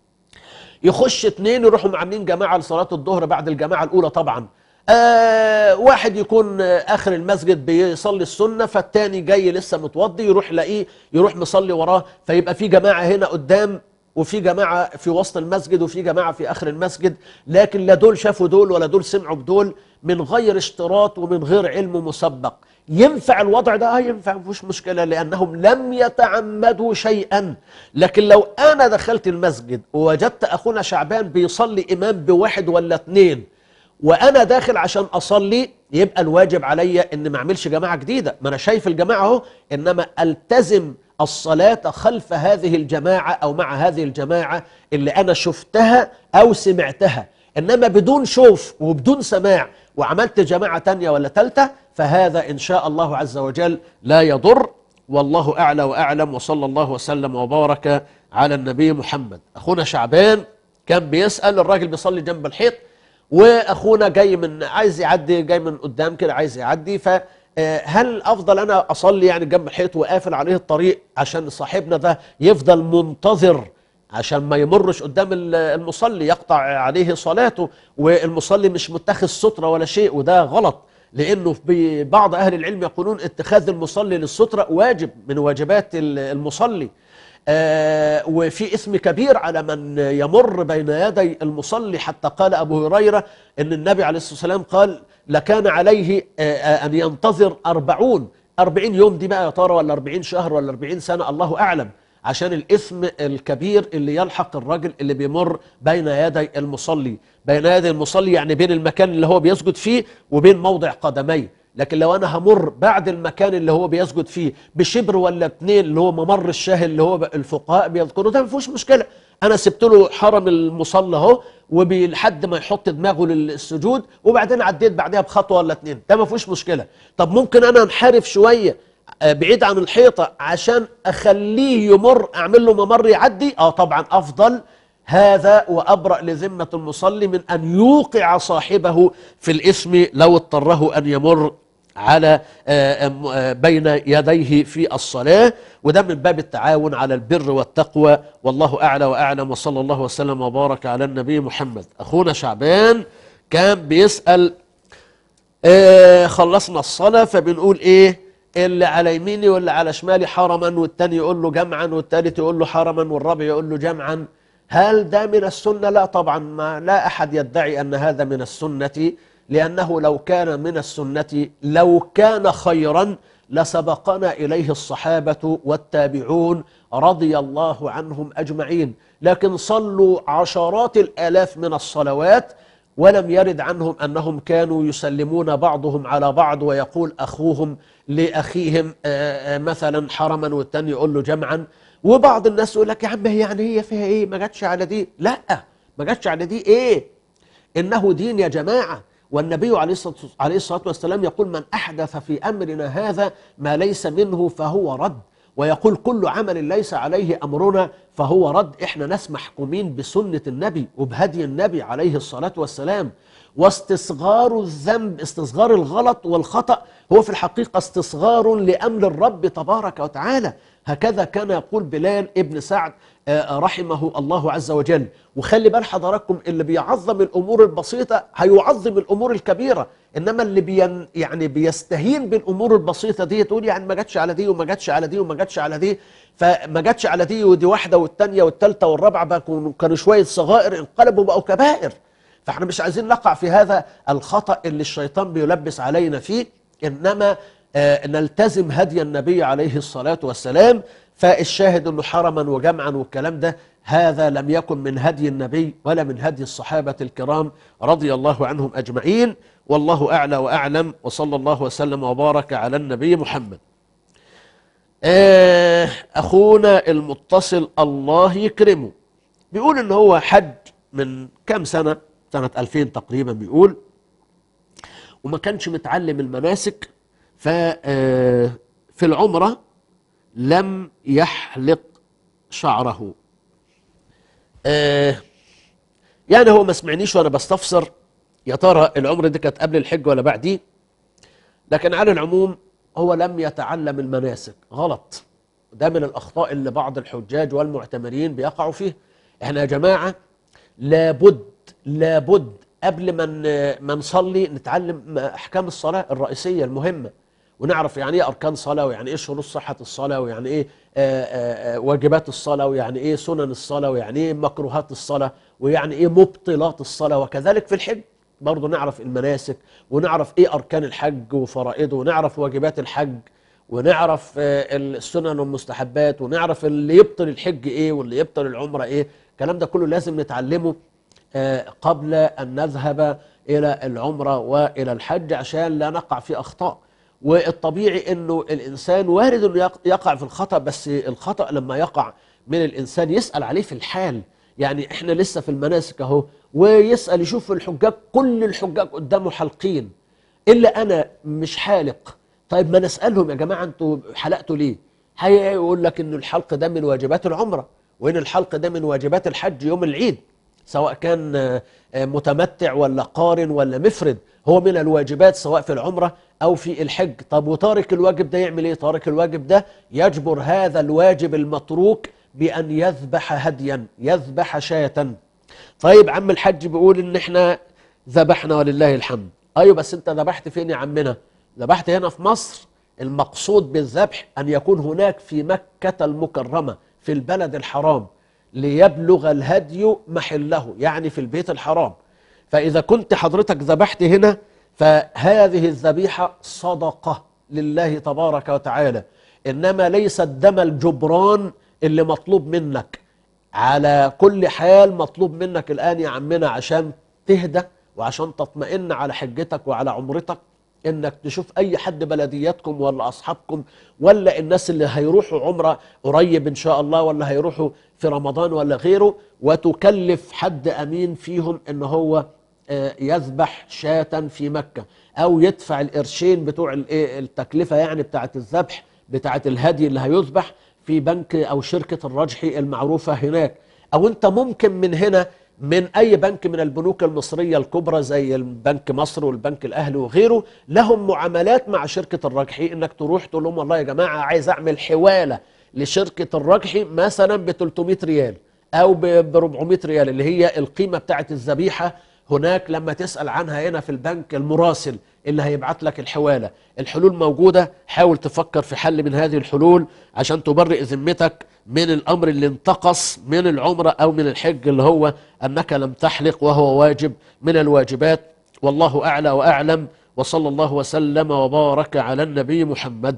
يخش اتنين يروحوا عاملين جماعة لصلاة الظهر بعد الجماعة الأولى طبعا. آه واحد يكون آخر المسجد بيصلي السنة، فالتاني جاي لسه متوضي يروح لاقيه يروح مصلي وراه، فيبقى في جماعة هنا قدام وفي جماعة في وسط المسجد وفي جماعة في آخر المسجد، لكن لا دول شافوا دول ولا دول سمعوا بدول، من غير اشتراط ومن غير علم مسبق. ينفع الوضع ده؟ اه ينفع، مفيش مشكلة، لأنهم لم يتعمدوا شيئا. لكن لو أنا دخلت المسجد ووجدت أخونا شعبان بيصلي إمام بواحد ولا اتنين وأنا داخل عشان أصلي، يبقى الواجب عليا إن ما أعملش جماعة جديدة، ما أنا شايف الجماعة أهو، إنما ألتزم الصلاة خلف هذه الجماعة أو مع هذه الجماعة اللي أنا شفتها أو سمعتها. إنما بدون شوف وبدون سماع وعملت جماعة تانية ولا تالتة، فهذا إن شاء الله عز وجل لا يضر، والله أعلى وأعلم، وصلى الله وسلم وبارك على النبي محمد. أخونا شعبان كان بيسأل، الراجل بيصلي جنب الحيط وأخونا جاي من عايز يعدي، جاي من قدام كده عايز يعدي، فهل أفضل أنا أصلي يعني جنب الحيط وقافل عليه الطريق عشان صاحبنا ده يفضل منتظر عشان ما يمرش قدام المصلي يقطع عليه صلاته، والمصلي مش متخذ سترة ولا شيء، وده غلط، لأنه بعض أهل العلم يقولون اتخاذ المصلي للسترة واجب من واجبات المصلي، آه وفي اسم كبير على من يمر بين يدي المصلي. حتى قال أبو هريرة أن النبي عليه الصلاة والسلام قال لكان عليه آه أن ينتظر أربعون أربعين يوم دي بقى يا ترى ولا أربعين شهر ولا أربعين سنة الله أعلم، عشان الإثم الكبير اللي يلحق الرجل اللي بيمر بين يدي المصلي. بين يدي المصلي يعني بين المكان اللي هو بيسجد فيه وبين موضع قدميه. لكن لو أنا همر بعد المكان اللي هو بيسجد فيه بشبر ولا اتنين اللي هو ممر الشاه اللي هو الفقهاء بيذكروا، ده ما فيهوش مشكلة. أنا سبت له حرم المصلى أهو ولحد ما يحط دماغه للسجود وبعدين عديت بعدها بخطوة ولا اتنين، ده ما فيهوش مشكلة. طب ممكن أنا انحرف شوية بعيد عن الحيطة عشان أخليه يمر، أعمل له ممر يعدي؟ آه طبعا أفضل هذا وأبرأ لذمة المصلي من أن يوقع صاحبه في الإثم لو اضطره أن يمر على بين يديه في الصلاة. وده من باب التعاون على البر والتقوى، والله أعلى وأعلم، وصلى الله وسلم وبارك على النبي محمد. أخونا شعبان كان بيسأل آه خلصنا الصلاة فبنقول إيه اللي على يميني واللي على شمالي حرما، والتاني يقول له جمعا، والتالت يقول له حرما، والرابع يقول له جمعا. هل ده من السنة؟ لا طبعا، ما لا أحد يدعي أن هذا من السنة، لأنه لو كان من السنة لو كان خيرا لسبقنا إليه الصحابة والتابعون رضي الله عنهم أجمعين. لكن صلوا عشرات الآلاف من الصلوات ولم يرد عنهم أنهم كانوا يسلمون بعضهم على بعض ويقول أخوهم لأخيهم مثلا حرما والتاني يقول له جمعا. وبعض الناس يقول لك يا عم هي يعني هي فيها إيه، ما جاتش على دي. لا، ما جاتش على دي إيه، إنه دين يا جماعة. والنبي عليه الصلاة والسلام يقول من أحدث في أمرنا هذا ما ليس منه فهو رد، ويقول كل عمل ليس عليه أمرنا فهو رد. إحنا ناس محكومين بسنة النبي وبهدي النبي عليه الصلاة والسلام. واستصغار الذنب، استصغار الغلط والخطأ هو في الحقيقة استصغار لأمر الرب تبارك وتعالى. هكذا كان يقول بلال ابن سعد رحمه الله عز وجل. وخلي بال حضراتكم، اللي بيعظم الأمور البسيطة هيعظم الأمور الكبيرة، إنما اللي بين يعني بيستهين بالأمور البسيطة دي تقول يعني ما جاتش على دي وما جاتش على دي وما جاتش على دي، فما جاتش على دي ودي واحدة والتانية والتالتة والرابعة بقوا كانوا شوية صغائر انقلبوا بقوا كبائر. فاحنا مش عايزين نقع في هذا الخطأ اللي الشيطان بيلبس علينا فيه، إنما آه نلتزم هدي النبي عليه الصلاة والسلام. فالشاهد أنه حرما وجمعا والكلام ده هذا لم يكن من هدي النبي ولا من هدي الصحابة الكرام رضي الله عنهم أجمعين، والله أعلى وأعلم، وصلى الله وسلم وبارك على النبي محمد. آه أخونا المتصل الله يكرمه بيقول إن هو حج من كام سنة، سنة ألفين تقريبا بيقول، وما كانش متعلم المناسك، ففي العمرة لم يحلق شعره. يعني هو ما سمعنيش وأنا بستفسر يا ترى العمرة دي كانت قبل الحج ولا بعديه، لكن على العموم هو لم يتعلم المناسك. غلط، ده من الأخطاء اللي بعض الحجاج والمعتمرين بيقعوا فيه. احنا يا جماعة لابد لابد قبل ما ما نصلي نتعلم أحكام الصلاة الرئيسية المهمة، ونعرف يعني ايه أركان صلاة، ويعني ايه شروط صحة الصلاة، ويعني ايه آآ آآ واجبات الصلاة، ويعني ايه سنن الصلاة، ويعني ايه مكروهات الصلاة، ويعني ايه مبطلات الصلاة. وكذلك في الحج برضو نعرف المناسك، ونعرف ايه أركان الحج وفرائضه، ونعرف واجبات الحج، ونعرف السنن والمستحبات، ونعرف اللي يبطل الحج ايه واللي يبطل العمرة ايه. الكلام ده كله لازم نتعلمه قبل أن نذهب إلى العمرة وإلى الحج عشان لا نقع في أخطاء. والطبيعي أنه الإنسان وارد أنه يقع في الخطأ، بس الخطأ لما يقع من الإنسان يسأل عليه في الحال. يعني إحنا لسه في المناسك أهو، ويسأل يشوف الحجاج، كل الحجاج قدامه حلقين إلا أنا مش حالق. طيب ما نسألهم يا جماعة أنتوا حلقتوا ليه؟ هيقول لك أنه الحلق ده من واجبات العمرة، وإن الحلق ده من واجبات الحج يوم العيد، سواء كان متمتع ولا قارن ولا مفرد، هو من الواجبات سواء في العمرة أو في الحج. طب وتارك الواجب ده يعمل إيه؟ تارك الواجب ده يجبر هذا الواجب المتروك بأن يذبح هديا، يذبح شاة. طيب عم الحج بيقول إن إحنا ذبحنا ولله الحمد. أيوة، بس أنت ذبحت فين يا عمنا؟ ذبحت هنا في مصر. المقصود بالذبح أن يكون هناك في مكة المكرمة في البلد الحرام ليبلغ الهدي محله، يعني في البيت الحرام. فإذا كنت حضرتك ذبحت هنا فهذه الذبيحة صدقة لله تبارك وتعالى، إنما ليس الدم الجبران اللي مطلوب منك. على كل حال مطلوب منك الآن يا عمنا عشان تهدى وعشان تطمئن على حجتك وعلى عمرتك، انك تشوف اي حد بلدياتكم ولا اصحابكم ولا الناس اللي هيروحوا عمره قريب ان شاء الله ولا هيروحوا في رمضان ولا غيره، وتكلف حد امين فيهم ان هو يذبح شاة في مكة او يدفع القرشين بتوع التكلفة يعني بتاعت الذبح بتاعت الهدي اللي هيذبح في بنك او شركة الرجحي المعروفة هناك. او انت ممكن من هنا من أي بنك من البنوك المصرية الكبرى زي البنك مصر والبنك الأهلي وغيره، لهم معاملات مع شركة الرجحي إنك تروح تقول لهم والله يا جماعة عايز أعمل حوالة لشركة الرجحي مثلا ب ثلاثمائة ريال أو ب أربعمائة ريال اللي هي القيمة بتاعت الذبيحة هناك. لما تسأل عنها هنا في البنك المراسل اللي هيبعت لك الحوالة، الحلول موجودة. حاول تفكر في حل من هذه الحلول عشان تبرئ ذمتك من الأمر اللي انتقص من العمرة أو من الحج اللي هو أنك لم تحلق وهو واجب من الواجبات. والله أعلى وأعلم، وصلى الله وسلم وبارك على النبي محمد.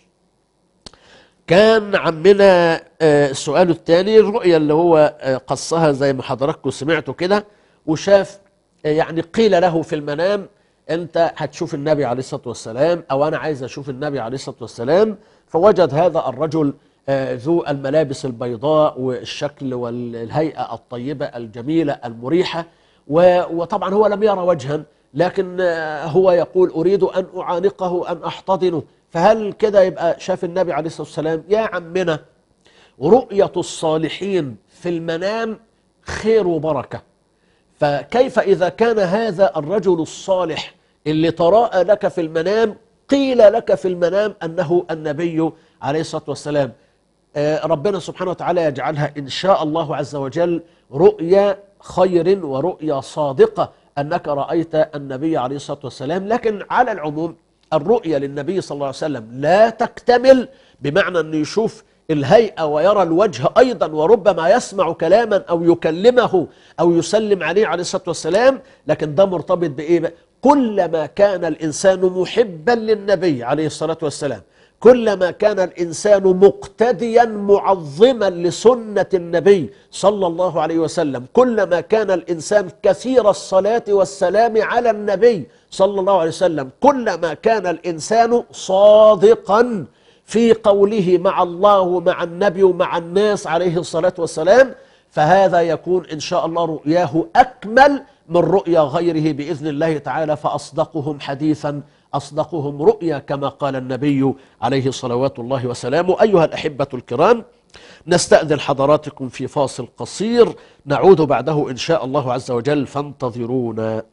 كان عمنا السؤال الثاني الرؤية اللي هو قصها زي ما حضراتكم سمعتوا كده، وشاف يعني قيل له في المنام أنت هتشوف النبي عليه الصلاة والسلام أو أنا عايز أشوف النبي عليه الصلاة والسلام، فوجد هذا الرجل ذو الملابس البيضاء والشكل والهيئة الطيبة الجميلة المريحة، وطبعا هو لم يرى وجها، لكن هو يقول أريد أن أعانقه أن أحتضنه. فهل كده يبقى شاف النبي عليه الصلاة والسلام؟ يا عمنا رؤية الصالحين في المنام خير وبركة، فكيف إذا كان هذا الرجل الصالح اللي تراءى لك في المنام قيل لك في المنام أنه النبي عليه الصلاة والسلام؟ ربنا سبحانه وتعالى يجعلها إن شاء الله عز وجل رؤيا خير ورؤيا صادقة أنك رأيت النبي عليه الصلاة والسلام. لكن على العموم الرؤيا للنبي صلى الله عليه وسلم لا تكتمل بمعنى أنه يشوف الهيئة ويرى الوجه أيضا، وربما يسمع كلاما أو يكلمه أو يسلم عليه عليه الصلاة والسلام، لكن ده مرتبط بإيه؟ كلما كان الإنسان محبا للنبي عليه الصلاة والسلام، كلما كان الإنسان مقتديا معظما لسنة النبي صلى الله عليه وسلم، كلما كان الإنسان كثير الصلاة والسلام على النبي صلى الله عليه وسلم، كلما كان الإنسان صادقا في قوله مع الله ومع النبي ومع الناس عليه الصلاة والسلام، فهذا يكون إن شاء الله رؤياه أكمل من رؤيا غيره بإذن الله تعالى. فأصدقهم حديثا أصدقهم رؤيا كما قال النبي عليه صلوات الله وسلامه. أيها الأحبة الكرام، نستأذن حضراتكم في فاصل قصير، نعود بعده إن شاء الله عز وجل، فانتظرونا.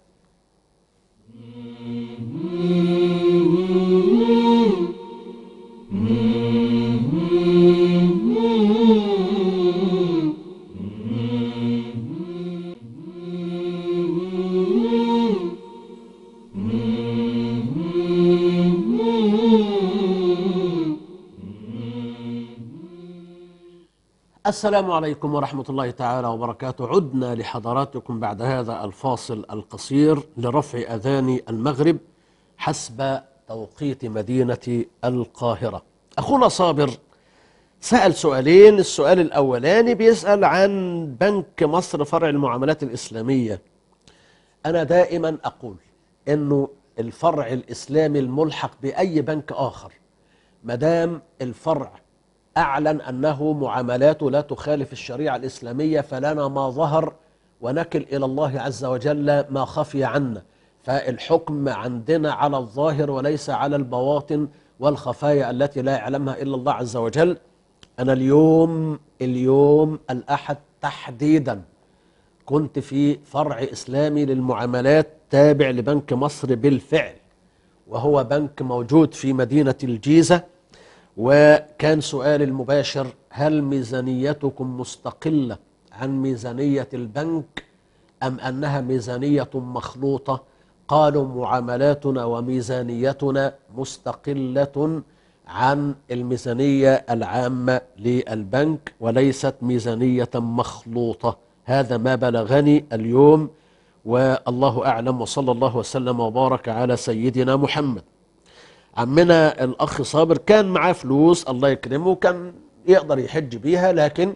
السلام عليكم ورحمة الله تعالى وبركاته. عدنا لحضراتكم بعد هذا الفاصل القصير لرفع أذان المغرب حسب توقيت مدينة القاهرة. أخونا صابر سأل سؤالين. السؤال الأولاني بيسأل عن بنك مصر فرع المعاملات الإسلامية. أنا دائما أقول إنه الفرع الإسلامي الملحق بأي بنك آخر مدام الفرع أعلن أنه معاملاته لا تخالف الشريعة الإسلامية فلنا ما ظهر ونكل إلى الله عز وجل ما خفي عنا، فالحكم عندنا على الظاهر وليس على البواطن والخفايا التي لا يعلمها إلا الله عز وجل. أنا اليوم اليوم الأحد تحديدا كنت في فرع إسلامي للمعاملات تابع لبنك مصر بالفعل، وهو بنك موجود في مدينة الجيزة. وكان سؤال المباشر: هل ميزانيتكم مستقلة عن ميزانية البنك أم أنها ميزانية مخلوطة؟ قالوا معاملاتنا وميزانيتنا مستقلة عن الميزانية العامة للبنك وليست ميزانية مخلوطة. هذا ما بلغني اليوم والله أعلم، وصلى الله وسلم وبارك على سيدنا محمد. عمنا الأخ صابر كان معاه فلوس الله يكرمه كان يقدر يحج بيها، لكن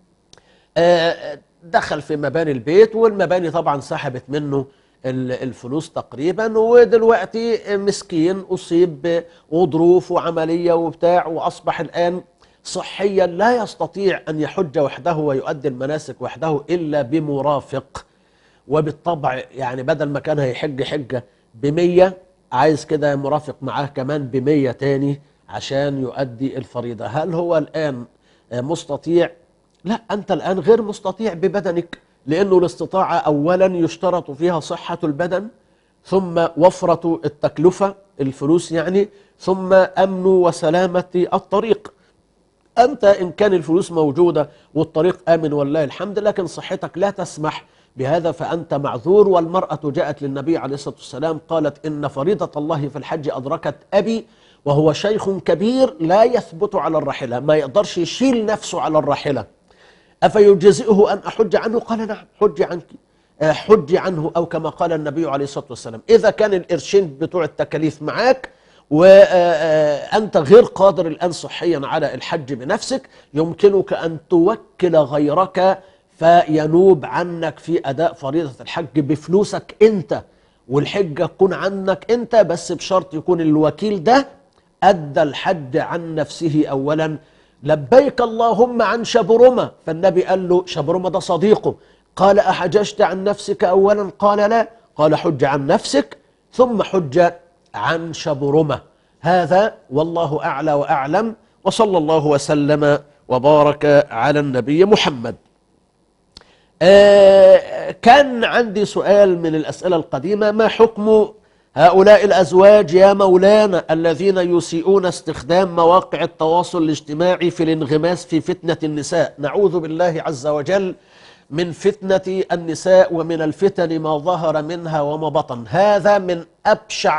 دخل في مباني البيت والمباني طبعا سحبت منه الفلوس تقريبا، ودلوقتي مسكين أصيب وظروف وعملية وبتاع، وأصبح الآن صحيا لا يستطيع أن يحج وحده ويؤدي المناسك وحده إلا بمرافق. وبالطبع يعني بدل ما كان هيحج حجة بمية عايز كده مرافق معاه كمان بمية تاني عشان يؤدي الفريضة. هل هو الآن مستطيع؟ لا، أنت الآن غير مستطيع ببدنك، لأنه الاستطاعة أولا يشترط فيها صحة البدن، ثم وفرة التكلفة الفلوس يعني، ثم أمن وسلامة الطريق. أنت إن كان الفلوس موجودة والطريق آمن والله الحمد، لكن صحتك لا تسمح بهذا فأنت معذور. والمرأة جاءت للنبي عليه الصلاة والسلام قالت إن فريضة الله في الحج أدركت أبي وهو شيخ كبير لا يثبت على الراحلة، ما يقدرش يشيل نفسه على الراحلة، أفيجزئه أن أحج عنه؟ قال نعم، حج عنك، حج عنه، أو كما قال النبي عليه الصلاة والسلام إذا كان القرشين بتوع التكاليف معاك وأنت غير قادر الآن صحيا على الحج بنفسك، يمكنك أن توكل غيرك فينوب عنك في أداء فريضة الحج بفلوسك أنت، والحجة تكون عنك أنت، بس بشرط يكون الوكيل ده أدى الحج عن نفسه أولا. لبيك اللهم عن شبرمة، فالنبي قال له شبرمة ده صديقه، قال أحججت عن نفسك أولا؟ قال لا، قال حج عن نفسك ثم حج عن شبرمة. هذا والله أعلى وأعلم، وصلى الله وسلم وبارك على النبي محمد. آه كان عندي سؤال من الأسئلة القديمة: ما حكم هؤلاء الأزواج يا مولانا الذين يسيئون استخدام مواقع التواصل الاجتماعي في الانغماس في فتنة النساء؟ نعوذ بالله عز وجل من فتنة النساء ومن الفتن ما ظهر منها وما بطن. هذا من أبشع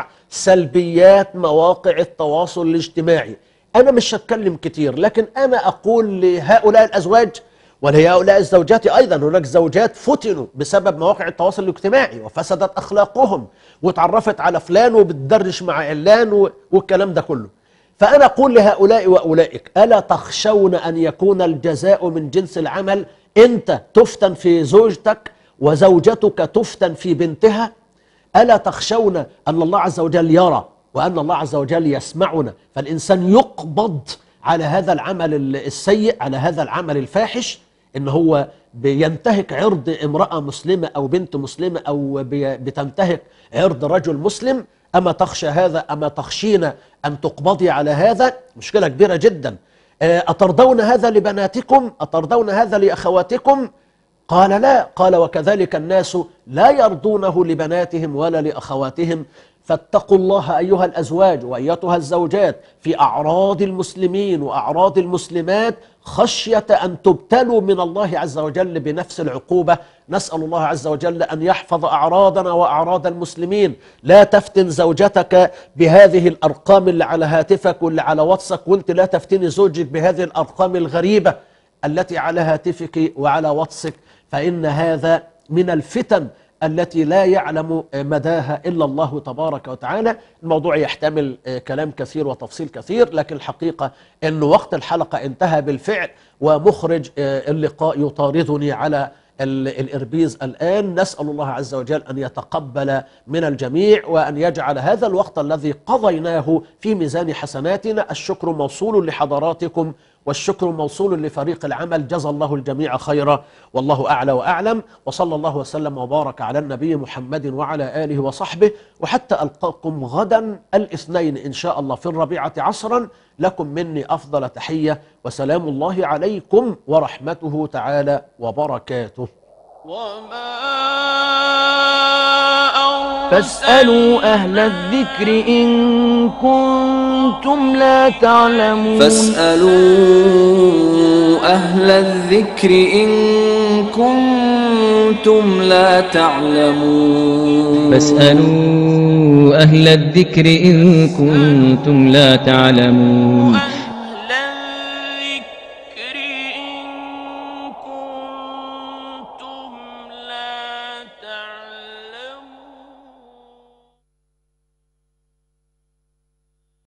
سلبيات مواقع التواصل الاجتماعي. أنا مش هتكلم كتير، لكن أنا أقول لهؤلاء الأزواج ولهؤلاء الزوجات أيضا، هناك زوجات فتنوا بسبب مواقع التواصل الاجتماعي وفسدت أخلاقهم وتعرفت على فلان وبتدرش مع علان والكلام ده كله. فأنا أقول لهؤلاء وأولئك: ألا تخشون أن يكون الجزاء من جنس العمل؟ أنت تفتن في زوجتك وزوجتك تفتن في بنتها. ألا تخشون أن الله عز وجل يرى وأن الله عز وجل يسمعنا، فالإنسان يقبض على هذا العمل السيء، على هذا العمل الفاحش، إن هو بينتهك عرض امرأة مسلمة أو بنت مسلمة أو بتنتهك عرض رجل مسلم؟ أما تخشى هذا؟ أما تخشين أن تقبضي على هذا؟ مشكلة كبيرة جدا. أترضون هذا لبناتكم؟ أترضون هذا لأخواتكم؟ قال لا، قال وكذلك الناس لا يرضونه لبناتهم ولا لأخواتهم. فاتقوا الله أيها الأزواج وأيتها الزوجات في أعراض المسلمين وأعراض المسلمات، خشية أن تبتلوا من الله عز وجل بنفس العقوبة. نسأل الله عز وجل أن يحفظ أعراضنا وأعراض المسلمين. لا تفتن زوجتك بهذه الأرقام اللي على هاتفك واللي على واتسك، وانت لا تفتني زوجك بهذه الأرقام الغريبة التي على هاتفك وعلى واتسك، فإن هذا من الفتن التي لا يعلم مداها إلا الله تبارك وتعالى. الموضوع يحتمل كلام كثير وتفصيل كثير، لكن الحقيقة أن وقت الحلقة انتهى بالفعل، ومخرج اللقاء يطاردني على الإربيز الآن. نسأل الله عز وجل أن يتقبل من الجميع وأن يجعل هذا الوقت الذي قضيناه في ميزان حسناتنا. الشكر موصول لحضراتكم والشكر موصول لفريق العمل، جزا الله الجميع خيرا، والله أعلى وأعلم. وصلى الله وسلم وبارك على النبي محمد وعلى آله وصحبه، وحتى ألقاكم غدا الاثنين إن شاء الله في الربيعة عصرا، لكم مني أفضل تحية، وسلام الله عليكم ورحمته تعالى وبركاته. فاسألوا أهل الذكر إن كنتم لا تعلمون. فاسألوا أهل الذكر إن كنتم لا تعلمون. فاسألوا أهل الذكر إن كنتم لا تعلمون.